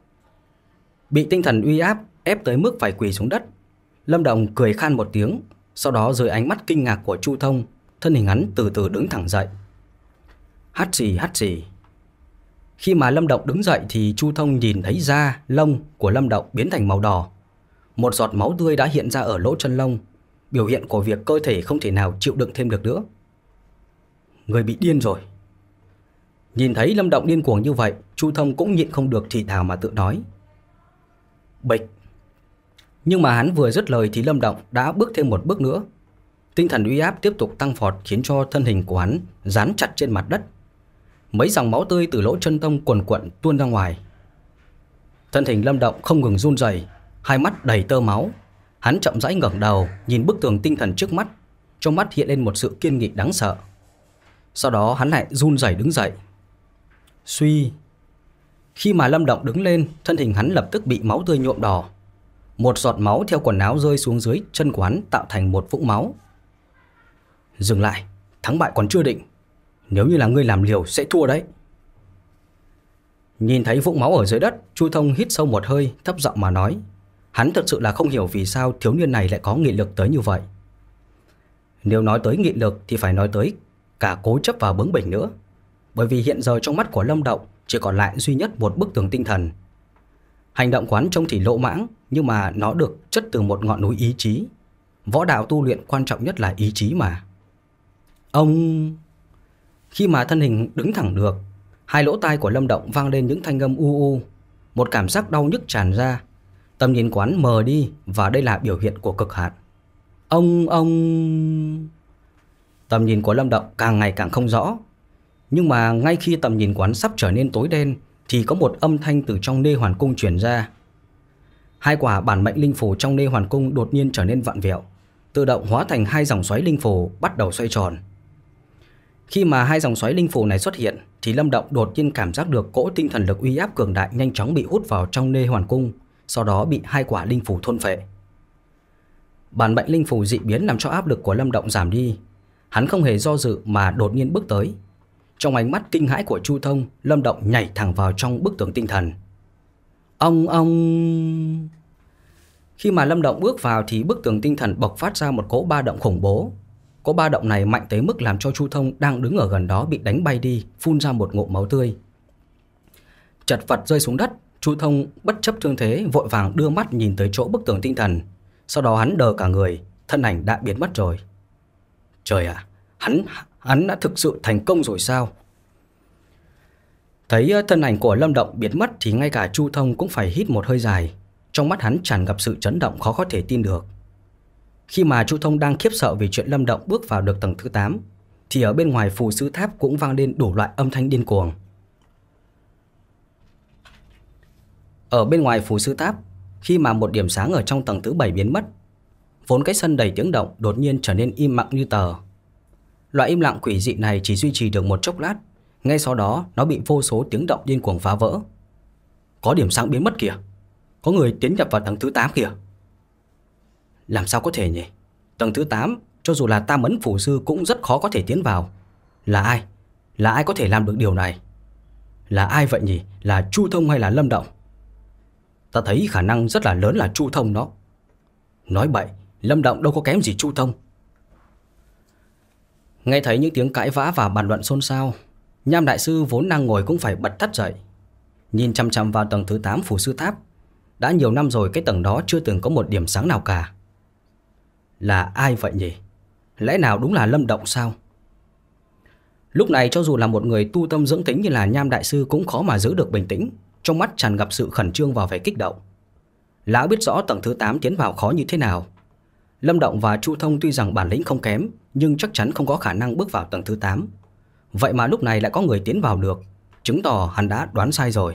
Speaker 1: Bị tinh thần uy áp ép tới mức phải quỳ xuống đất, Lâm Động cười khan một tiếng. Sau đó dưới ánh mắt kinh ngạc của Chu Thông, thân hình hắn từ từ đứng thẳng dậy. Hắt xì hắt xì. Khi mà Lâm Động đứng dậy thì Chu Thông nhìn thấy da, lông của Lâm Động biến thành màu đỏ. Một giọt máu tươi đã hiện ra ở lỗ chân lông, biểu hiện của việc cơ thể không thể nào chịu đựng thêm được nữa. Người bị điên rồi. Nhìn thấy Lâm Động điên cuồng như vậy, Chu Thông cũng nhịn không được thì thào mà tự nói. Bịch. Nhưng mà hắn vừa dứt lời thì Lâm Động đã bước thêm một bước nữa. Tinh thần uy áp tiếp tục tăng vọt khiến cho thân hình của hắn dán chặt trên mặt đất. Mấy dòng máu tươi từ lỗ chân lông quần quận tuôn ra ngoài. Thân hình Lâm Động không ngừng run rẩy, hai mắt đầy tơ máu. Hắn chậm rãi ngẩng đầu, nhìn bức tường tinh thần trước mắt, trong mắt hiện lên một sự kiên nghị đáng sợ. Sau đó hắn lại run rẩy đứng dậy. Suy. Khi mà Lâm Động đứng lên, thân hình hắn lập tức bị máu tươi nhuộm đỏ. Một giọt máu theo quần áo rơi xuống dưới chân của hắn, tạo thành một vũng máu. Dừng lại, thắng bại còn chưa định. Nếu như là ngươi làm liều sẽ thua đấy. Nhìn thấy vũng máu ở dưới đất, Chu Thông hít sâu một hơi, thấp giọng mà nói. Hắn thật sự là không hiểu vì sao thiếu niên này lại có nghị lực tới như vậy. Nếu nói tới nghị lực thì phải nói tới cả cố chấp và bướng bỉnh nữa. Bởi vì hiện giờ trong mắt của Lâm Động chỉ còn lại duy nhất một bức tường tinh thần. Hành động quán trông thì lỗ mãng, nhưng mà nó được chất từ một ngọn núi ý chí. Võ đạo tu luyện quan trọng nhất là ý chí mà. Ông... Khi mà thân hình đứng thẳng được, hai lỗ tai của Lâm Động vang lên những thanh âm u u. Một cảm giác đau nhức tràn ra. Tầm nhìn quán mờ đi, và đây là biểu hiện của cực hạn. Ông... ông... Tầm nhìn của Lâm Động càng ngày càng không rõ. Nhưng mà ngay khi tầm nhìn quán sắp trở nên tối đen thì có một âm thanh từ trong Nê Hoàn Cung truyền ra. Hai quả bản mệnh linh phù trong Nê Hoàn Cung đột nhiên trở nên vặn vẹo, tự động hóa thành hai dòng xoáy linh phù bắt đầu xoay tròn. Khi mà hai dòng xoáy linh phù này xuất hiện thì Lâm Động đột nhiên cảm giác được cỗ tinh thần lực uy áp cường đại nhanh chóng bị hút vào trong Nê Hoàn Cung, sau đó bị hai quả linh phù thôn phệ. Bản mệnh linh phù dị biến làm cho áp lực của Lâm Động giảm đi. Hắn không hề do dự mà đột nhiên bước tới. Trong ánh mắt kinh hãi của Chu Thông, Lâm Động nhảy thẳng vào trong bức tường tinh thần. Ông ông... Khi mà Lâm Động bước vào thì bức tường tinh thần bộc phát ra một cỗ ba động khủng bố. Cỗ ba động này mạnh tới mức làm cho Chu Thông đang đứng ở gần đó bị đánh bay đi, phun ra một ngụm máu tươi. Chật vật rơi xuống đất, Chu Thông bất chấp thương thế vội vàng đưa mắt nhìn tới chỗ bức tường tinh thần. Sau đó hắn đờ cả người, thân ảnh đã biến mất rồi. Trời ạ, à, hắn hắn đã thực sự thành công rồi sao? Thấy thân ảnh của Lâm Động biến mất thì ngay cả Chu Thông cũng phải hít một hơi dài. Trong mắt hắn tràn ngập sự chấn động khó có thể tin được. Khi mà Chu Thông đang khiếp sợ vì chuyện Lâm Động bước vào được tầng thứ tám thì ở bên ngoài phù sư tháp cũng vang lên đủ loại âm thanh điên cuồng. Ở bên ngoài phù sư tháp, khi mà một điểm sáng ở trong tầng thứ bảy biến mất, vốn cái sân đầy tiếng động đột nhiên trở nên im lặng như tờ. Loại im lặng quỷ dị này chỉ duy trì được một chốc lát, ngay sau đó nó bị vô số tiếng động điên cuồng phá vỡ. Có điểm sáng biến mất kìa, có người tiến nhập vào tầng thứ tám kìa. Làm sao có thể nhỉ? Tầng thứ tám, cho dù là Tam Ấn Phủ Sư cũng rất khó có thể tiến vào. Là ai? Là ai có thể làm được điều này? Là ai vậy nhỉ? Là Chu Thông hay là Lâm Động? Ta thấy khả năng rất là lớn là Chu Thông đó. Nói bậy, Lâm Động đâu có kém gì Chu Thông. Nghe thấy những tiếng cãi vã và bàn luận xôn xao, Nham Đại Sư vốn đang ngồi cũng phải bật thắt dậy. Nhìn chăm chăm vào tầng thứ tám Phủ Sư Tháp. Đã nhiều năm rồi cái tầng đó chưa từng có một điểm sáng nào cả. Là ai vậy nhỉ? Lẽ nào đúng là Lâm Động sao? Lúc này cho dù là một người tu tâm dưỡng tính như là Nham Đại Sư cũng khó mà giữ được bình tĩnh. Trong mắt tràn ngập sự khẩn trương và vẻ kích động. Lão biết rõ tầng thứ tám tiến vào khó như thế nào. Lâm Động và Chu Thông tuy rằng bản lĩnh không kém, nhưng chắc chắn không có khả năng bước vào tầng thứ tám. Vậy mà lúc này lại có người tiến vào được, chứng tỏ hắn đã đoán sai rồi.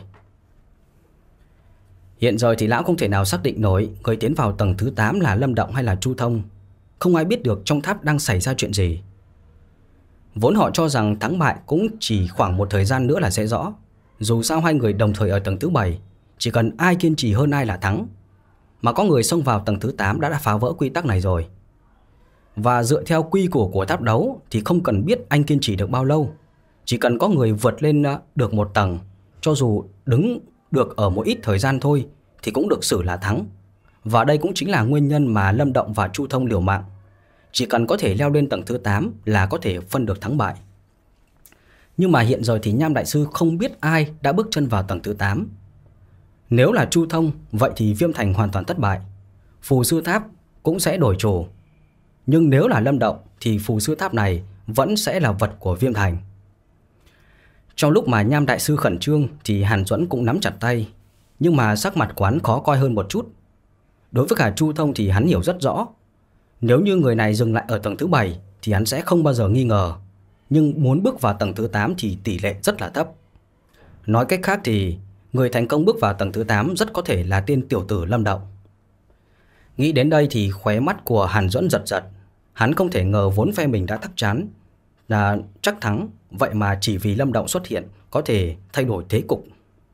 Speaker 1: Hiện giờ thì lão không thể nào xác định nổi người tiến vào tầng thứ tám là Lâm Động hay là Chu Thông. Không ai biết được trong tháp đang xảy ra chuyện gì. Vốn họ cho rằng thắng bại cũng chỉ khoảng một thời gian nữa là sẽ rõ. Dù sao hai người đồng thời ở tầng thứ bảy, chỉ cần ai kiên trì hơn ai là thắng. Mà có người xông vào tầng thứ tám đã đã phá vỡ quy tắc này rồi. Và dựa theo quy củ của tháp đấu thì không cần biết anh kiên trì được bao lâu. Chỉ cần có người vượt lên được một tầng, cho dù đứng được ở một ít thời gian thôi thì cũng được xử là thắng. Và đây cũng chính là nguyên nhân mà Lâm Động và Chu Thông liều mạng. Chỉ cần có thể leo lên tầng thứ tám là có thể phân được thắng bại. Nhưng mà hiện giờ thì Nham Đại Sư không biết ai đã bước chân vào tầng thứ tám. Nếu là Chu Thông, vậy thì Viêm Thành hoàn toàn thất bại. Phù sư tháp cũng sẽ đổi chủ. Nhưng nếu là Lâm Động thì phù sư tháp này vẫn sẽ là vật của Viêm Thành. Trong lúc mà Nham Đại Sư khẩn trương thì Hàn Duẫn cũng nắm chặt tay. Nhưng mà sắc mặt quán khó coi hơn một chút. Đối với cả Chu Thông thì hắn hiểu rất rõ. Nếu như người này dừng lại ở tầng thứ bảy thì hắn sẽ không bao giờ nghi ngờ. Nhưng muốn bước vào tầng thứ tám thì tỷ lệ rất là thấp. Nói cách khác thì người thành công bước vào tầng thứ tám rất có thể là tên tiểu tử Lâm Động. Nghĩ đến đây thì khóe mắt của Hàn Duẫn giật giật. Hắn không thể ngờ vốn phe mình đã thắc chán là chắc thắng, vậy mà chỉ vì Lâm Động xuất hiện có thể thay đổi thế cục.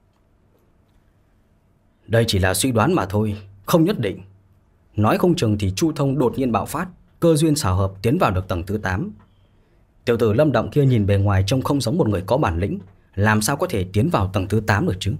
Speaker 1: Đây chỉ là suy đoán mà thôi, không nhất định. Nói không chừng thì Chu Thông đột nhiên bạo phát, cơ duyên xảo hợp tiến vào được tầng thứ tám. Tiểu tử Lâm Động kia nhìn bề ngoài trông không giống một người có bản lĩnh, làm sao có thể tiến vào tầng thứ tám được chứ?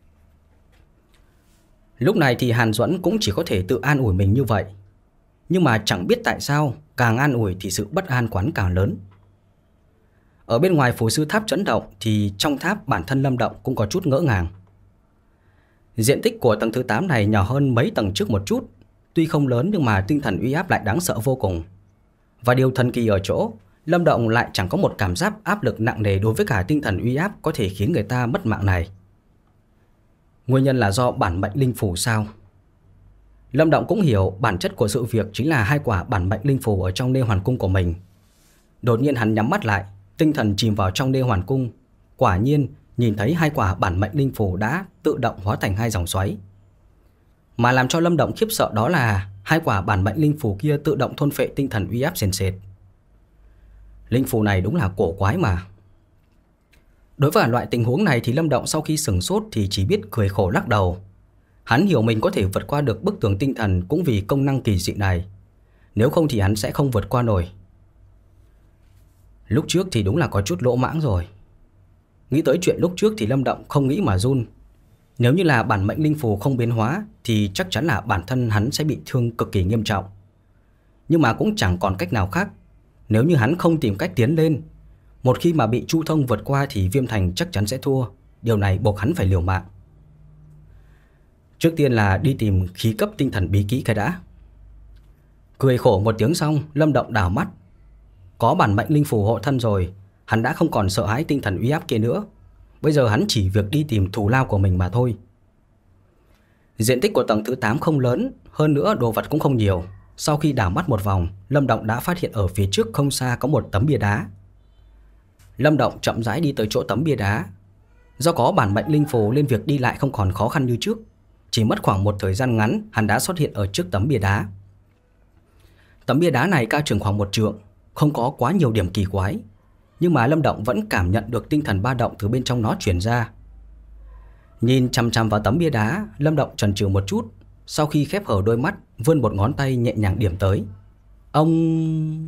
Speaker 1: Lúc này thì Hàn Duẫn cũng chỉ có thể tự an ủi mình như vậy. Nhưng mà chẳng biết tại sao càng an ủi thì sự bất an quán càng lớn. Ở bên ngoài phù sư tháp chấn động thì trong tháp bản thân Lâm Động cũng có chút ngỡ ngàng. Diện tích của tầng thứ tám này nhỏ hơn mấy tầng trước một chút. Tuy không lớn nhưng mà tinh thần uy áp lại đáng sợ vô cùng. Và điều thần kỳ ở chỗ Lâm Động lại chẳng có một cảm giác áp lực nặng nề đối với cả tinh thần uy áp có thể khiến người ta mất mạng này. Nguyên nhân là do bản mệnh linh phù sao? Lâm Động cũng hiểu bản chất của sự việc chính là hai quả bản mệnh linh phù ở trong Nê Hoàn Cung của mình. Đột nhiên hắn nhắm mắt lại, tinh thần chìm vào trong Nê Hoàn Cung. Quả nhiên nhìn thấy hai quả bản mệnh linh phù đã tự động hóa thành hai dòng xoáy. Mà làm cho Lâm Động khiếp sợ đó là hai quả bản mệnh linh phù kia tự động thôn phệ tinh thần uy áp sền sệt. Linh phù này đúng là cổ quái mà. Đối với loại tình huống này thì Lâm Động sau khi sửng sốt thì chỉ biết cười khổ lắc đầu. Hắn hiểu mình có thể vượt qua được bức tường tinh thần cũng vì công năng kỳ dị này. Nếu không thì hắn sẽ không vượt qua nổi. Lúc trước thì đúng là có chút lỗ mãng rồi. Nghĩ tới chuyện lúc trước thì Lâm Động không nghĩ mà run. Nếu như là bản mệnh linh phù không biến hóa thì chắc chắn là bản thân hắn sẽ bị thương cực kỳ nghiêm trọng. Nhưng mà cũng chẳng còn cách nào khác. Nếu như hắn không tìm cách tiến lên, một khi mà bị Chu Thông vượt qua thì Viêm Thành chắc chắn sẽ thua. Điều này buộc hắn phải liều mạng. Trước tiên là đi tìm khí cấp tinh thần bí kỹ cái đã. Cười khổ một tiếng xong, Lâm Động đảo mắt. Có bản mệnh linh phù hộ thân rồi, hắn đã không còn sợ hãi tinh thần uy áp kia nữa. Bây giờ hắn chỉ việc đi tìm thù lao của mình mà thôi. Diện tích của tầng thứ tám không lớn, hơn nữa đồ vật cũng không nhiều. Sau khi đảo mắt một vòng, Lâm Động đã phát hiện ở phía trước không xa có một tấm bia đá. Lâm Động chậm rãi đi tới chỗ tấm bia đá. Do có bản mệnh linh phù nên việc đi lại không còn khó khăn như trước. Chỉ mất khoảng một thời gian ngắn, hắn đã xuất hiện ở trước tấm bia đá. Tấm bia đá này cao chừng khoảng một trượng, không có quá nhiều điểm kỳ quái, nhưng mà Lâm Động vẫn cảm nhận được tinh thần ba động từ bên trong nó truyền ra. Nhìn chằm chằm vào tấm bia đá, Lâm Động chần chừ một chút, sau khi khép hờ đôi mắt, vươn một ngón tay nhẹ nhàng điểm tới. Ông...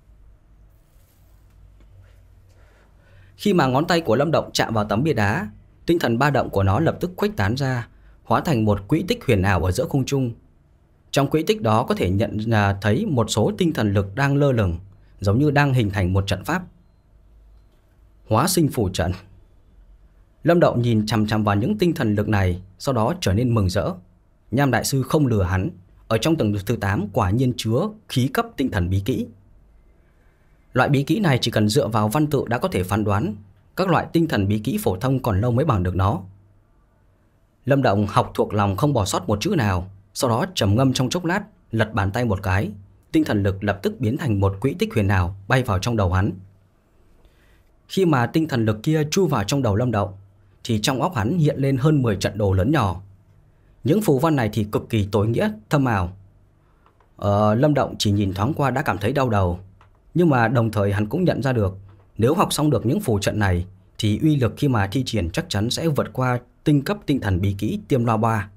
Speaker 1: Khi mà ngón tay của Lâm Động chạm vào tấm bia đá, tinh thần ba động của nó lập tức khuếch tán ra, hóa thành một quỹ tích huyền ảo ở giữa không trung. Trong quỹ tích đó có thể nhận là thấy một số tinh thần lực đang lơ lửng, giống như đang hình thành một trận pháp. Hóa sinh phù trận. Lâm Động nhìn chằm chằm vào những tinh thần lực này, sau đó trở nên mừng rỡ. Nham đại sư không lừa hắn, ở trong tầng thứ tám quả nhiên chứa khí cấp tinh thần bí kỹ. Loại bí kỹ này chỉ cần dựa vào văn tự đã có thể phán đoán, các loại tinh thần bí kỹ phổ thông còn lâu mới bằng được nó. Lâm Động học thuộc lòng không bỏ sót một chữ nào, sau đó trầm ngâm trong chốc lát, lật bàn tay một cái, tinh thần lực lập tức biến thành một quỹ tích huyền ảo bay vào trong đầu hắn. Khi mà tinh thần lực kia chui vào trong đầu Lâm Động thì trong óc hắn hiện lên hơn mười trận đồ lớn nhỏ. Những phù văn này thì cực kỳ tối nghĩa, thâm ảo. Ờ, Lâm Động chỉ nhìn thoáng qua đã cảm thấy đau đầu. Nhưng mà đồng thời hắn cũng nhận ra được, nếu học xong được những phù trận này thì uy lực khi mà thi triển chắc chắn sẽ vượt qua tinh cấp tinh thần bí kỹ Tiêm Loa Ba.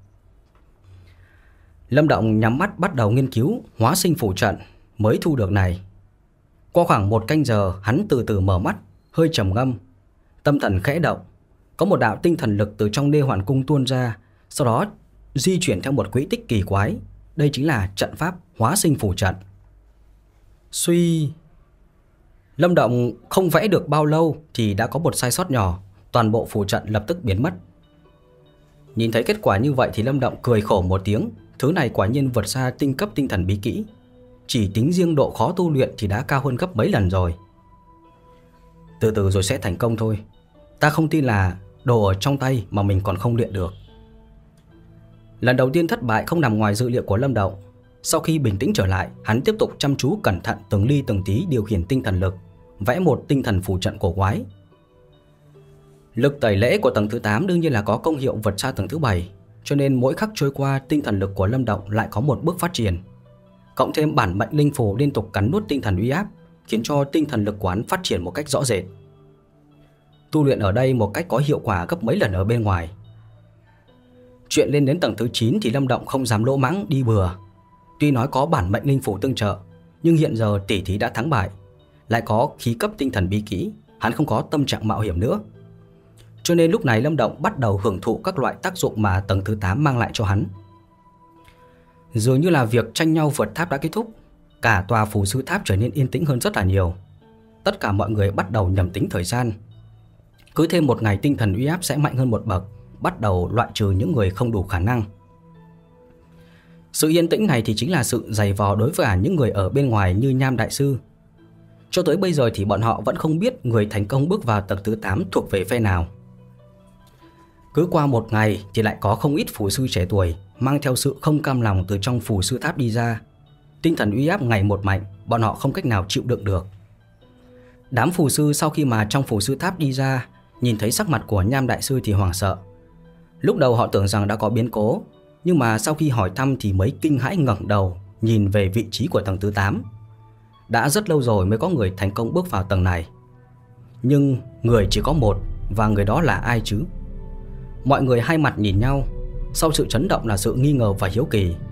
Speaker 1: Lâm Động nhắm mắt bắt đầu nghiên cứu hóa sinh phù trận mới thu được này. Qua khoảng một canh giờ, hắn từ từ mở mắt, hơi trầm ngâm, tâm thần khẽ động. Có một đạo tinh thần lực từ trong Đê Hoàn Cung tuôn ra, sau đó di chuyển theo một quỹ tích kỳ quái. Đây chính là trận pháp hóa sinh phù trận. Suy... Lâm Động không vẽ được bao lâu thì đã có một sai sót nhỏ, toàn bộ phù trận lập tức biến mất. Nhìn thấy kết quả như vậy thì Lâm Động cười khổ một tiếng. Thứ này quả nhiên vượt xa tinh cấp tinh thần bí kỹ. Chỉ tính riêng độ khó tu luyện thì đã cao hơn gấp mấy lần rồi. Từ từ rồi sẽ thành công thôi. Ta không tin là đồ ở trong tay mà mình còn không luyện được. Lần đầu tiên thất bại không nằm ngoài dự liệu của Lâm Động. Sau khi bình tĩnh trở lại, hắn tiếp tục chăm chú cẩn thận từng ly từng tí điều khiển tinh thần lực, vẽ một tinh thần phù trận cổ quái. Lực tẩy lễ của tầng thứ tám đương nhiên là có công hiệu vượt xa tầng thứ bảy, cho nên mỗi khắc trôi qua tinh thần lực của Lâm Động lại có một bước phát triển. Cộng thêm bản mệnh linh phù liên tục cắn nuốt tinh thần uy áp, khiến cho tinh thần lực của hắn phát triển một cách rõ rệt. Tu luyện ở đây một cách có hiệu quả gấp mấy lần ở bên ngoài. Chuyện lên đến tầng thứ chín thì Lâm Động không dám lỗ mãng đi bừa. Tuy nói có bản mệnh linh phù tương trợ, nhưng hiện giờ tỷ thí đã thắng bại, lại có khí cấp tinh thần bí kỹ, hắn không có tâm trạng mạo hiểm nữa. Cho nên lúc này Lâm Động bắt đầu hưởng thụ các loại tác dụng mà tầng thứ tám mang lại cho hắn. Dường như là việc tranh nhau vượt tháp đã kết thúc, cả tòa phù sư tháp trở nên yên tĩnh hơn rất là nhiều. Tất cả mọi người bắt đầu nhầm tính thời gian. Cứ thêm một ngày tinh thần uy áp sẽ mạnh hơn một bậc, bắt đầu loại trừ những người không đủ khả năng. Sự yên tĩnh này thì chính là sự dày vò đối với cả những người ở bên ngoài như Nham đại sư. Cho tới bây giờ thì bọn họ vẫn không biết người thành công bước vào tầng thứ tám thuộc về phe nào. Cứ qua một ngày thì lại có không ít phù sư trẻ tuổi mang theo sự không cam lòng từ trong phù sư tháp đi ra. Tinh thần uy áp ngày một mạnh, bọn họ không cách nào chịu đựng được. Đám phù sư sau khi mà trong phù sư tháp đi ra, nhìn thấy sắc mặt của Nham đại sư thì hoảng sợ. Lúc đầu họ tưởng rằng đã có biến cố, nhưng mà sau khi hỏi thăm thì mới kinh hãi ngẩng đầu nhìn về vị trí của tầng thứ tám. Đã rất lâu rồi mới có người thành công bước vào tầng này. Nhưng người chỉ có một, và người đó là ai chứ? Mọi người hai mặt nhìn nhau. Sau sự chấn động là sự nghi ngờ và hiếu kỳ.